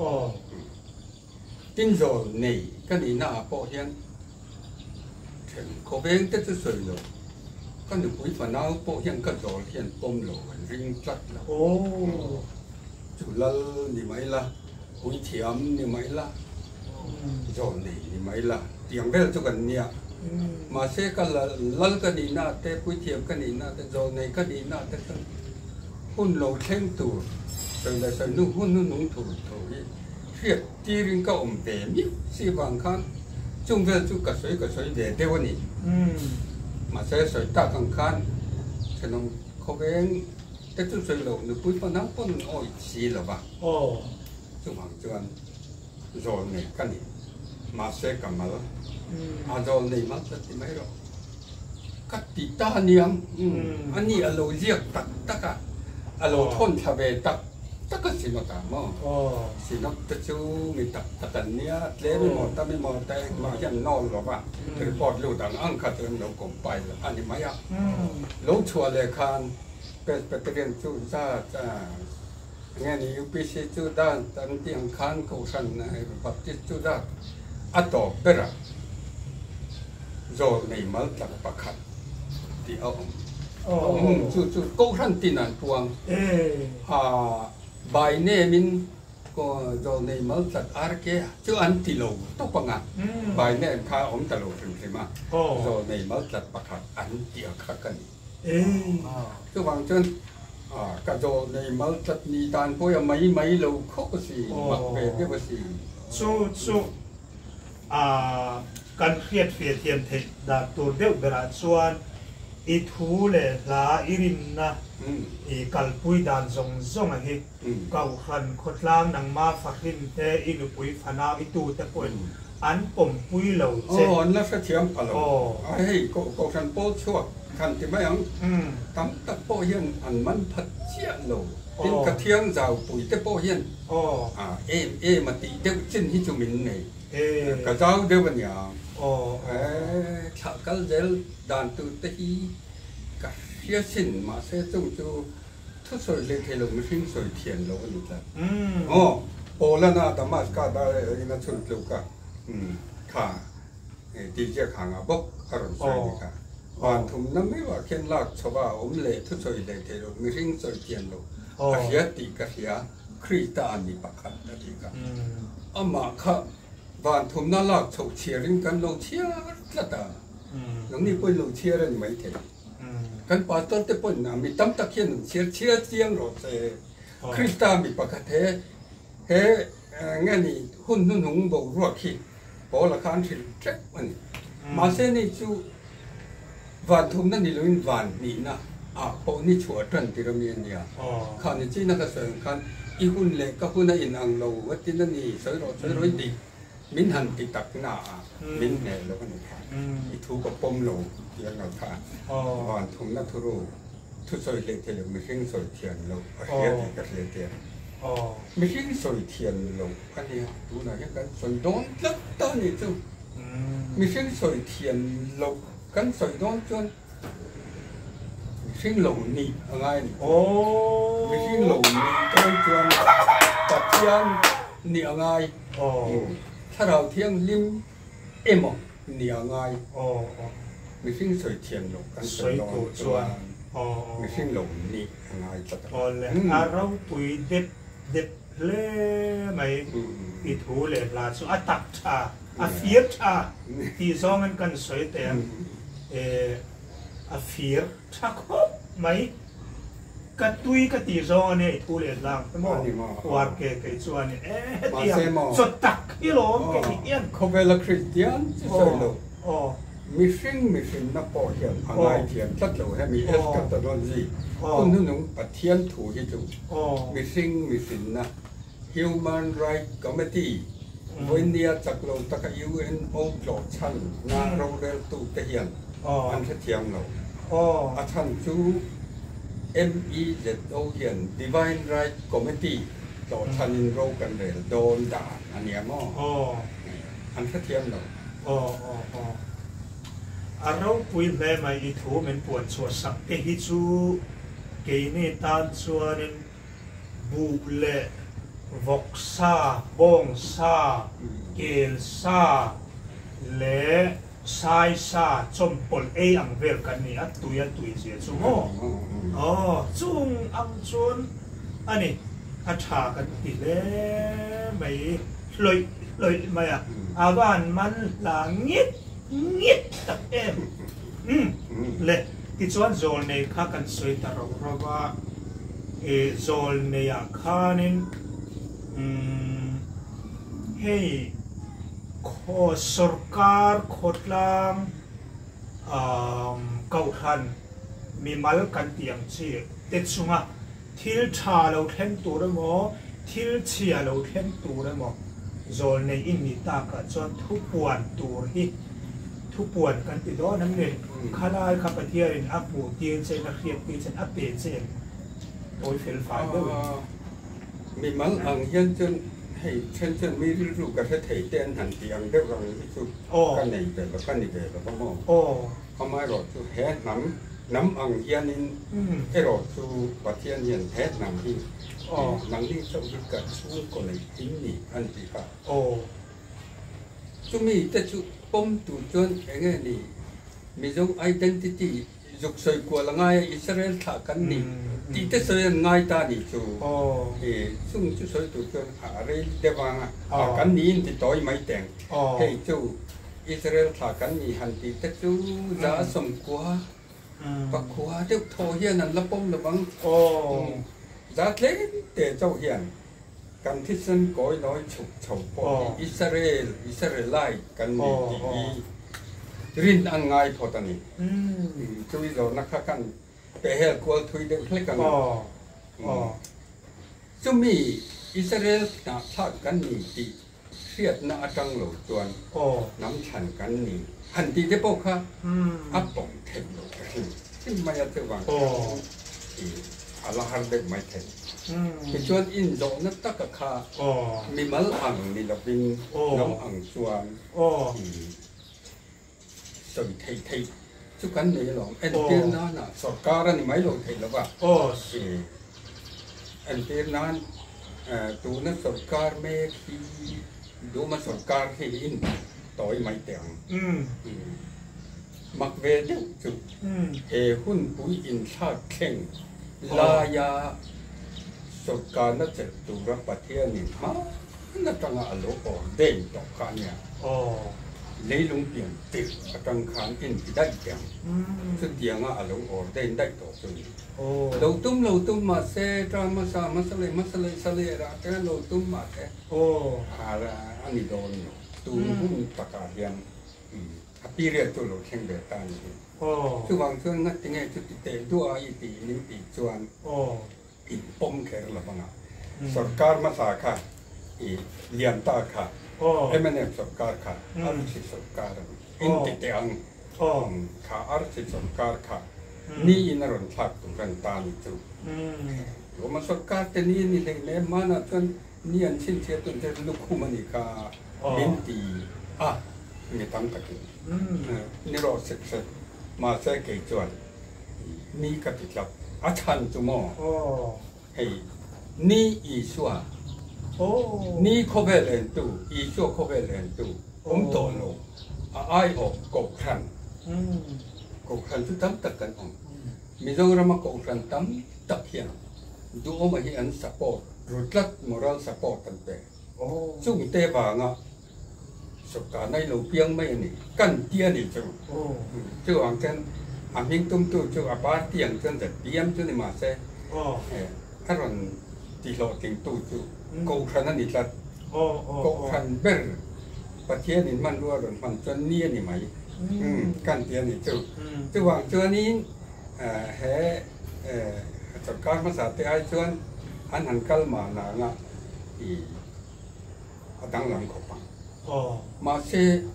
Speaker 2: ตินโจนี่กันนี่น่าพอเห็นถึงเขาเป็นแต่จะสวยเลยกันนี่อุ้ยฝันเอาพอเห็นก็โจเห็นปมโหลริงจัดแล้วโอ้จุลนี่ไหมล่ะอุ้ยเถียมนี่ไหมล่ะโจนี่นี่ไหมล่ะเตียงเวลจุกันเนี่ย mà sẽ cái là lal cái gì na thế bùi thiệp cái gì na thế rồi này cái gì na thế cái hun lâu thêm tù rồi là rồi nu hun nu nung tù tù đi thiệp chỉ riêng cái ông bé mi si vàng khăn chung về chung cả suy cả suy về đều nhỉ mà sẽ suy ta càng khăn thì nó không biết cái chung suy lâu nó bùi phân nắng phân oi xí là ba chung hàng chung rồi này cái gì mà sẽ cầm mà à rồi này mà tất thì mấy rồi cắt tít ta niệm anh ấy alo giết tắc tắc à alo thôn thà về tắc tắc cái gì nó cả mà gì nó tự chú mình tắc tắc tận nia lấy mình một ta mình một tay mà hiện nol rồi ba cái bọt lưu đằng ăn khát rồi nó cũng bay rồi anh ấy mấy à lỗ chùa lệ khanเป็ดเป็ดเรียนจูจ้าจ้างั้นยูพีซีจูด้านตั้งที่อังคารกูสันนะปัจจิจูด้าอัตโตเปร่าโจในมัลตักปักขัดที่เอาอืมจูจูกูสันที่นั่นพวงอ่าใบเนมินก็โจในมัลตักอาร์เกะจูอันติโลตกปังอ่ะใบเนมข้าอมตะโลถึงใช่ไหมโจในมัลตักปักขัดอันเดียวขัดกันคือวางจนกระโจนในมัลตัดนีตานพวกไม่ไม่เราเขาก็สิมักเป็นก็ว่าสิ
Speaker 1: สู้สู้การเครียดเฟียเทียนเทดาตัวเดียวเวลาส่วนอีทูเลยลาอิรินนะอีกัลปุยดานซงซงอะไรเก่าขันขดล้างนังมาฝักหินเตอีลุปุยฟนาอีตูตะปุ่นอันปุ่มปุยเหล่าเจ็บ
Speaker 2: อ๋อแล้วเสียงพะโล้ไอ้ก็ก็ขันโป้ชั่วขันที่ไม่ยังตั้มตะโป้เฮียนอันมันพัดเชี่ยโลเป็นกระเทียมเจ้าปุ๋ยตะโป้เฮียนอ่าเอเอมาตีเด็กจิ้นที่จุมินนี่กระเจ้าเดียวกันอย่างเออถ้าก็เจอด่านตัวตีกระเทียสินมาเสียจงจูทุกส่วนเลยเทลงไม่ทิ้งส่วนเทียนโลนี่แหละอ๋อโอ้แล้วนะแต่มาสกัดได้ยังนั่งชุนลูกอะค่ะตีเจ้าขังอ่ะบกอารมณ์ใส่นี่ค่ะวันทุ่มน้ำไม่ว่าเขียนลักชาวบ้านอมเล่ทุกส่วนเลยเทลงไม่ทิ้งส่วนเทียนโลกระเทียตีกระเทียครีตาอันนี้ปักขัดนาทีค่ะอามาค่ะวันทุ่มน่าลักชาวเชียริงกันลงเชียละตาหลังนี้เป็นลงเชียร์นี่ไม่เท่กันป่าต้นเตปนน่ะมีตั้มตะเคียนเชียร์เชียร์เจียงรถเซ่คริสตามีปากกาเทเฮงั้นนี่หุ่นหุ่นหุ่นบ่รัวขี้พอละคันที่เจ็บมันมาเส้นนี่จูวันทุ่มนั่นนี่ลุยวันนี่นะอ่ะพอนี่ชัวร์จนที่เรามีเนี่ยคันนี่จีนักศึกษาคันอีหุ่นเล็กก็หุ่นอินอังโลวัดที่นั่นนี่สวยรถสวยรถดีมินหันติดตักหน้ามินแหน่แล้วก็นี่ค่ะอีทูกับปมโลยังเราค่ะวันทุ่มนั่นทุรุทุกสวยเล็กเทเลไม่ใช่สวยเทียนโลเฮียติกับเทียนไม่ใช่สวยเทียนโลอันนี้ดูหน่อยกันสวยโดนลัดตานี่จูไม่ใช่สวยเทียนโลกันสวยโดนจนไม่ใช่โลนี่อะไรไม่ใช่โลนี่จนจนตัดเทียนนี่อะไรถ้าเราเที่ยงริมเอ็มนี่อะไรไม่ใช่สวยเทียนโลกันสวยโดนจนไม่ใช่โลนี่อะไรจัด
Speaker 1: อ๋อเลยอาเราปุยเด็ดเด็ดเล่ไม่อีทูเลยลาสุอัตักชาอาเฟียชาที่สองกันสวยแต่เอออาเฟียชาครบไหมกระตุยกระตีสองเนี่ยทูเลยล่างทั้งหมดวาร์เกย์เกย์ส่วนเนี่ยเอ๊ะเดียวสดตักที่หลงเกย์เอี้ยน
Speaker 2: เขาเป็นคริสเตียนที่สวยโลมิชิงมิชิงนับปอเทียนอะไรเทียนตัดโลให้มีเอสกับตัวนั้นสิคนที่หนุ่มปะเทียนถูที่จุมิชิงมิชิงนะ Human Rights Committee วันนี้จากโลกตะกี้ ยู เอ็น โอ โปรชันนาเราเรียนตุเทียนอันเทียมเราอาจารย์จู เอ็ม อี เซด โอ เทียน Divine Rights Committee โปรชันเรากันเลยโดนด่าอันนี้มั้งอันเทียมเรา
Speaker 1: อาเราปุยเล่ไม่อีทูมันปวดชัวสักเอฮิจูเกย์นี่ตานชัวนึงบุเล่วอกซาบงซาเกลซาเล่ไซซาจมปนเออังเวลกันนี่อัตุยอัตุยเสียจุงอ๋อจุงอังจวนอันนี้อาชากันติเล่ไม่เลยเลยไม่อะอาวันมันหลังงิดเงียบตักเอ็มอืมเละที่ชวนโจลในข้ากันสวยตลอดเพราะว่าเอโจลในอาคานินอืมให้โคสรการโคตรลังอ่าเก่าทันมีมาลกันเตียงชีเด็ดสุงะทิลชาเราเทนตัวละหมอทิลเชียเราเทนตัวละหมอโจลในอินนิตากะจนทุกปวนตัวที่ทุกปวนกันติดล้อน้ำเงินข้าได้ข้าไปเที่ยวในอัปปูตีนเซนเรียบตีนเซนอัปเปนเซนโดยเฟลไฟด้วย
Speaker 2: มีมันอังยันจนให้เช่นเช่นมีรูปกับเทเต้นหันเตียงเด็กรังที่สุดกันในเด็กแล้วกันในเด็กแล้วก็มองเขาไม่รอดสู่แห่น้ำน้ำอังยันนี่ให้รอดสู่ประเทศยันแห่น้ำที่นังนี่สมุทรกับชูคนในที่นี่อันที่ค่ะจุมีแต่จุปมตุจนเองนี่มีจง identity จุกสวยกว่าละไงอิสราเอลถ้ากันนี่ที่แต่สวยง่ายตานี่จูเออซึ่งจุสวยตุจนอะไรเดี๋ยวว่าอ่ะกันนี่ที่ต่อยไม่แต่งเฮ้ยจูอิสราเอลถ้ากันนี่หันที่แต่จูจะสมกว่าปักขวาเดี๋ยวโทเฮียนั่นละปมละบังจะเล่นแต่เจ้าเฮียนกันที่ฉันก่อยน้อยฉุกฉกพออิสราเอลอิสราเอลไล่กันนี่ที่รินอังไงพอตอนนี้ช่วยเรานักขันแต่เฮลกวลทุยเด็กเล็กกันจุมีอิสราเอลน่าทักกันนี่ที่เสียดน่าจังหลจวนน้ำฉันกันนี่หันที่เด็กพวกเขาอัปปงเทนโลกันที่ไม่ยากจะวางอาลาฮันเด็กไม่เทนที่ชวนอินโดนักตะกะคามีมัลอังมีลบินน้ำอังชวนสวยไทยๆทุกคนนี่หรอเอ็นเตอร์นั้นนะสการนี่ไม่หลงไทยหรอกว่าเอ็นเตอร์นั้นตัวนั้นสการเมคีดูมันสการที่อินต่อยไม่เตียงมักเวเดจุเฮหุ่นปุยอินชาเข่งลายาสการนั้นจะตัวรับประเทศนี่ฮะนั่นตั้งอาโลกเด่นต่อกันเนี่ยlấy lung tiền tiền ở trong khán in thì đắt tiền, sự tiền à lung ở đây đắt tổ rồi, đầu tung đầu tung mà xe ra mà sao mà sao lấy mà sao lấy sao lấy ra cái đầu tung mà thế, à là anh đi đâu nhỉ, tung hung bạc cả hiền, à pi riết cho lỗ khen bể tan đi, chú hoàng xuân ngắt tiếng nghe chú tệ đua ai tì níu tì chuan, in bom kẹt là bằng à, sọt car mà sao cả, liền ta cảเอ็มเอ็นสการค่ะอาร์ติสการอินติเตียงค่ะอาร์ติสการค่ะนี่อินรอนทักตุกันตานิจูโยมสการแต่นี่นี่เลยแม่มานะจนนี่อันชินเชียตุนจะลุกคู่มันอีกค่ะเบนตีอ่ะมีตั้งตะกี้นี่รอเสร็จเสร็จมาเสกจวนนี่กติกาอาจารย์จุโม่เฮ้ยนี่อีชัวนี่เขาเป็นเรื่องตู้อีชั่วเขาเป็นเรื่องตู้ผมโตโน่ไอ้ออกกบขันกบขันทุกตั้มตักกันออกมีเรื่องรำกบขันตั้มตักเขียนดูออกมาเห็นสปอร์ตรุดลัดมอรัลสปอร์ตตั้งแต่ซึ่งเตะบางอ่ะสุกการในหลวงเพียงไม่นี่กันเตี้ยนี่จังจู่หวังเช่นอามิงตุ้มตู้จู่อาบาร์เตียงจนจะเตี้ยมจนในมาเซ่เออถ้าเราตีโลติงตู้จู่กูขันนั่นอีกแล้วกูขันเบอร์ประเทศนี้มันรัวรนมันจนเนียนี่ไหมกันเตียนี่จู่จู่หวังจวนนี้เอ่อแห่เอ่อจัดการภาษาไทยจวนอันหันกัลมาหนางะอีตั้งหลังขบังมาเซ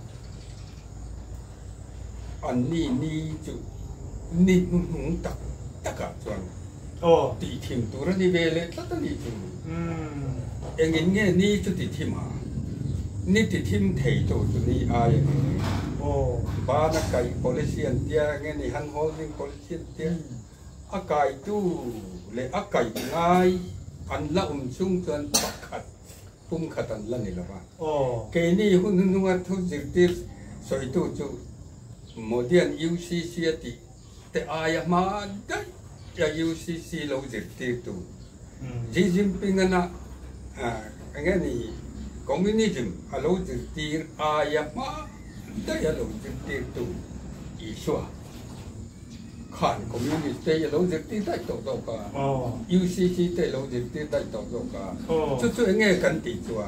Speaker 2: อันนี้นี่จู่นี่หุ่นตักตักจวนตีทิมตัวนี้เวลตัดนี่จู่เองเงี้ยนี่จุดที่ทิมอ่ะนี่ที่ทิมเทตัวจุดนี้ไอ้บ้านอากาศ polisian เดียเงี้ยนี่ฮัน holding polisian เดียอากาศจู่เลยอากาศง่ายอันละอุ้มชุ่มจนปักขัดปุ่มขัดอันละนี่ละว่าเกนี่หุ่นหุ่นว่าทุกสิ่งที่สวยตู้จู่โมเดล ยู ซี ซี ติแต่อายมาได้จะ ยู ซี ซี เราจิตติตู้จีจิมปิงนะอ่าอย่างนี้คอมมิวนิสต์เราจิตติอายมาได้ยังลงจิตติตุอีชัวขันคอมมิวนิสต์ได้ยังลงจิตติได้ต่อต่อกันยูซีซีได้ลงจิตติได้ต่อต่อกันช่วยช่วยเงี้ยกันติดตัว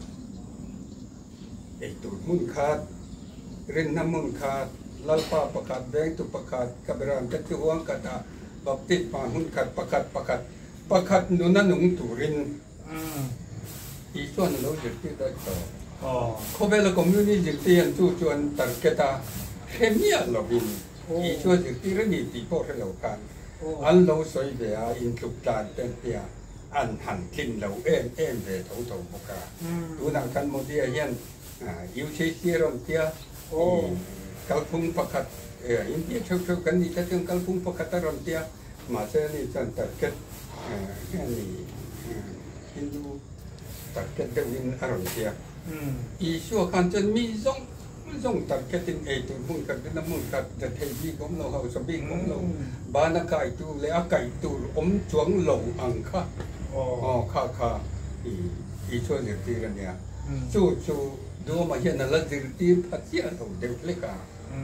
Speaker 2: ไอ้ตัวมุนขาดเรื่องน้ำมุนขาดลัลปาประกาศแบงตุประกาศกับรามจัตุวังกตาบัพติดมามุนขาดประกาศประกาศประกาศนุนนุ่งตุรินอีส่วนเราจิตติได้ต่อเขาเป็นคอมมิวนิสต์จิตติอันจู่จวนตัดกตาเขมีอันลบินอีช่วยจิตติเรื่องนี้ตีโป้ให้เรากันอันเราสวยเบียอินทุกการเป็นเปียอันหันทิ้งเราเอ็มเอ็มเบียทั้งทั้งพวกกันดูหนังกันโมเดียยันยูซีซีรอนเตียกัลพุงประคัดเอออินเดียชอบชอบกันนี่จะถึงกัลพุงประคัดรอนเตียมาเซนี่จนตัดเกิดแค่นี้ฮินดูตัดเกิดเดวินอรอนเตียอีช่วยกันจนมีซงซงตัดเกิดถึงเอตุมุนกัดน้ำมุนกัดจะเทวีของเราเขาสบิงของเราบ้านกายตูและกายตูอมจวงหลงอังค่ะอ๋อข้าข้าอีอีช่วยจิตติกันเนี่ยจู่จู่ดูมาเห็นนั่นละจิตติพัฒนาเราเด็กเล็กอ่ะ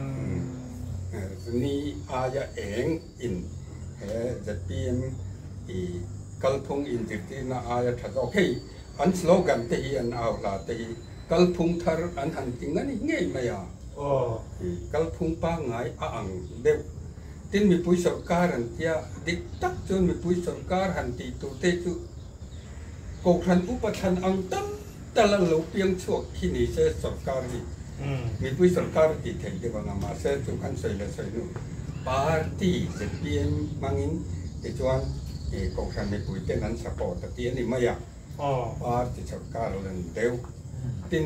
Speaker 2: นี่อายะเองอินเฮ้จะเปลี่ยนอีกัลพงอินจิตติน่าอายะทัดโอเคอันสโลกันที่อันเอาละที่กัลพงทาร์อันหันติงนั่นง่ายไหมอ่ะกัลพงป้าไงอ่างเด็กที่มีผู้สังการหันที่ดิตักจนมีผู้สังการหันที่ตัวเตจุกองทันอุปทานอังตั้มแต่ละเราเพียงช่วงที่นี่เสสังการนี่มีผู้สังการที่เห็นที่ว่ามาเสจุกันใส่ละใส่นู่นปาร์ตี้จะเปลี่ยนมังอินที่จวนกองทันมีผู้เต้นนั้นสปอร์ตแต่ที่นี่ไม่อยากปาร์ตี้สังการเราเดียวที่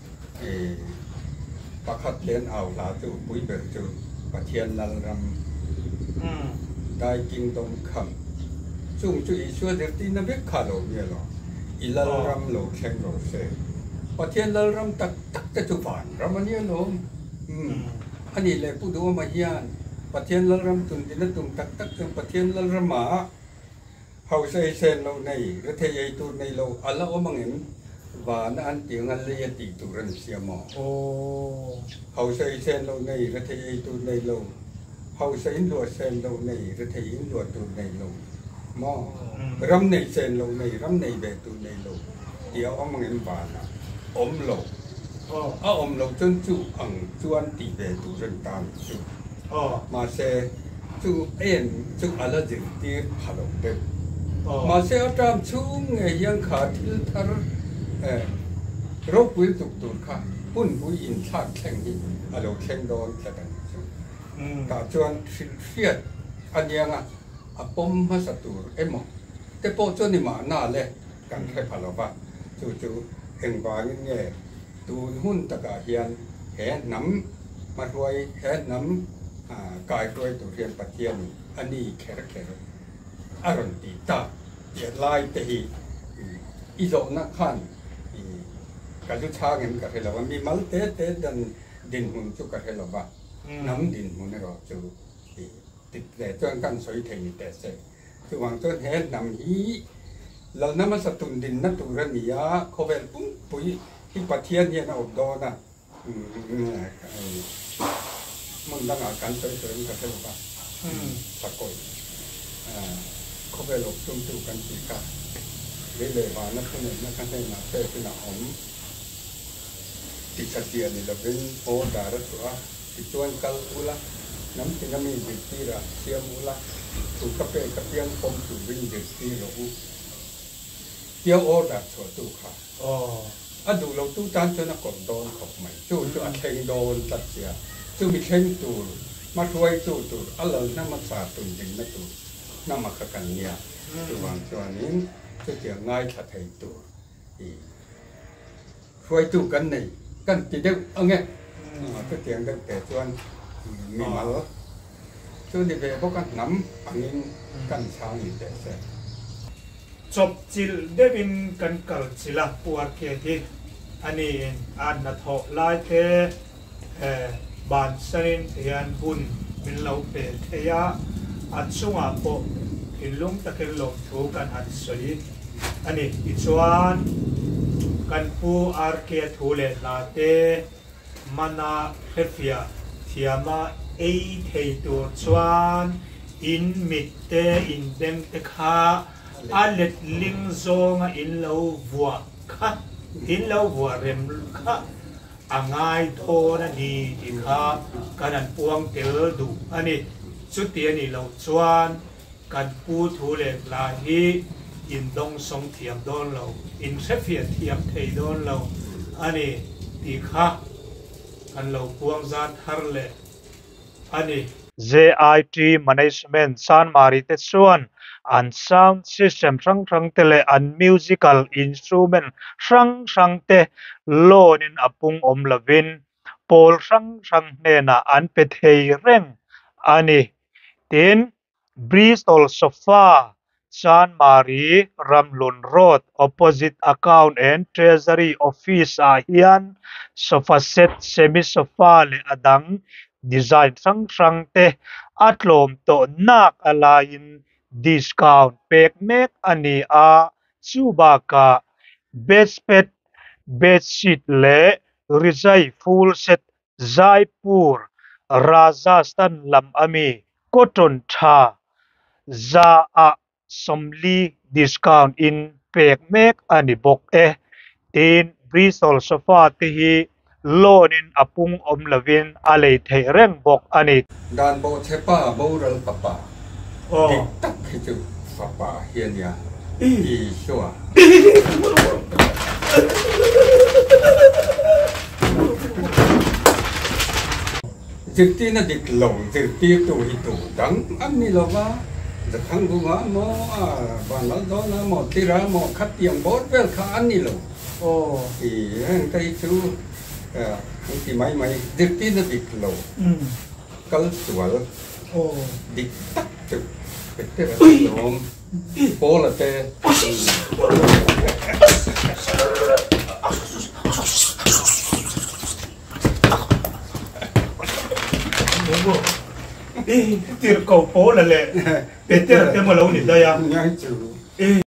Speaker 2: ประคัดเลี้ยนเอาลาจูปุยเบิร์จูประเทียนลลรำได้กินตรงคำจุ่มจุยช่วยเด็กที่นั่นเรียกขาโลเนี่ยหรออีลลรำโลแข่งโลเซ่ประเทียนลลรำตักตักจะจุบานรำมันเนี่ยหรออันนี้เลยพูดว่ามาเฮียนประเทียนลลรำตุนที่นั่นตุนตักตักจนประเทียนลลรำมาเฮาใส่เซนเราในรัฐยัยตุนในเราอัลลอฮ์มังเห็นว่านั่นเตียงอันเลียติตุรันเสียหมอเขาใส่เส้นเราในรัฐยัยตุในเราเขาใส่หลวดเส้นเราในรัฐยัยหลวดตุในเราหมอรำในเส้นเราในรำในเบตุในเราเดี๋ยวเอามาเงินบานะอมเราเอาอมเราจนจู่อังจวนตีเบตุรันตามจู่มาเสจู่เอ็นจู่อะไรจึงตีฮัลโหลเด็กมาเสอตามชุ่งเงียงขาดทิลทาร์รบวิตุกตุนค่ะปุ่นบุยอินชาแข่งนี้อะไรแข่งโดนแค่นั้นกาจวนสิเฟียดอันยังอ่ะอปมมาสตูเอ็มแต่พอจนนี่มาหน้าเลยกันแค่พาราบะจู่ๆเอ็งบางเงี้ยตูหุ่นตะกาเฮียนแหนน้ำมารวยแหนน้ำกายรวยตุเรียนปัจเจียนอันนี้แค่แค่อารมณ์ตีตาเดียดลายตีอีโซนักขันการจุดช้าเงินกับเราว่ามีมัลเตเตดันดินหุ่นจุกกับเราว่าน้ำดินหุ่นเราจะติดแต่จนกันสวยเทียนแต่เสร็จคือวางจนเห็นน้ำฮีเราน้ำมันสตุนดินนัตุรนียาเขาเป็นปุ้งปุยที่ปัจเจียนเนี่ยนะอบดอนะมันดังอาการสวยๆกับเราว่าสะกดเขาเป็นหลบจุ่มจุกันตีกาเรื่อยๆมานักขณะนักขณะมาเตะขณะผมติดชัดเจนนี่เราเป็นโอดาร์ตัวติดจวนกัลอุละน้ำที่น้ำมีดิตีระเสียมุละถูกกระเปกระเพียงผมถูกวิ่งดิตีเราเที่ยวโอดาร์ตัวตู้ค่ะอ๋ออะดูเราตู้จานจนนักกดโดนขบใหม่จู่จู่อัดเข่งโดนตัดเสียจู่มีเข่งตูมาช่วยจู่ตู่อะไรน้ำมันสาตุนจริงไม่ตู่น้ำมันขกันเนี่ยตัววางตัวนี้จะเกี่ยงง่ายขัดให้ตัวช่วยตู้กันนี่กันจีเดียวเอาไงก็เกี่ยงตั้งแต่ชวนมีมาแล้วชวนที่ไปพวกกันน้ำอันนี้กันช้างอยู่แต่เสร็จ
Speaker 1: จบจิลเดวินกันเกิดศิลปัวเกียรติอันนี้อันนัทลายเทบานเซนเทียนบุญมิลเลาเปเทียอัดช่วงปกอินลุงตะเกียงลงถูกันอัดสวยอันนี้อิจวนกันปูอาร์เกียทูเลลาเต mana khefia thiama ei thei tur chuan in mit te in beng te kha alet ling zonga in lo vua kha in lo vua rem kha angai thona ni ti kha kanan puang tel du ani chuti ani lo chuan kan pu thu le la hi in dong song thiam don lo in khefia thiam thei don lo ani ti kha kan lo puang zat har le ani C H H E management san mari te chuan an sound system rang rang te le an musical instrument rang rang te lon in apung om lovin pol rang rang ne na an pe thei reng ani tin Bristol sofa san mari ramlun road opposite account and treasury office a hian sofa set semi sofa le adang design sang sang te atlom to nak alain discount pek mek ani a chubaka bedspread bedsheet le rizai full set jaipur rajasthan lam ami cotton tha za a somli discount in pek mek ani bok e tin Bristol sofa te hi lonin apung om lovin alei thei reng bok ani
Speaker 2: dan bo chepa bo ral papa dik tak hitu papa hian ya i chua trực tiếp là địch lẩu trực tiếp tụ đi tụ đắng ăn đi lo ba giật thằng cũng ngã mò à và nó đó nó mò tê ra mò khát tiền bớt về khá ăn đi lo ô thì anh thấy chú à thì mấy mấy trực tiếp là địch lẩu câu tuổi ô địch tắc trực cái là lẩu bố là tê
Speaker 1: TIRHKOH PAWLA le PETERA te mo lo ni da ya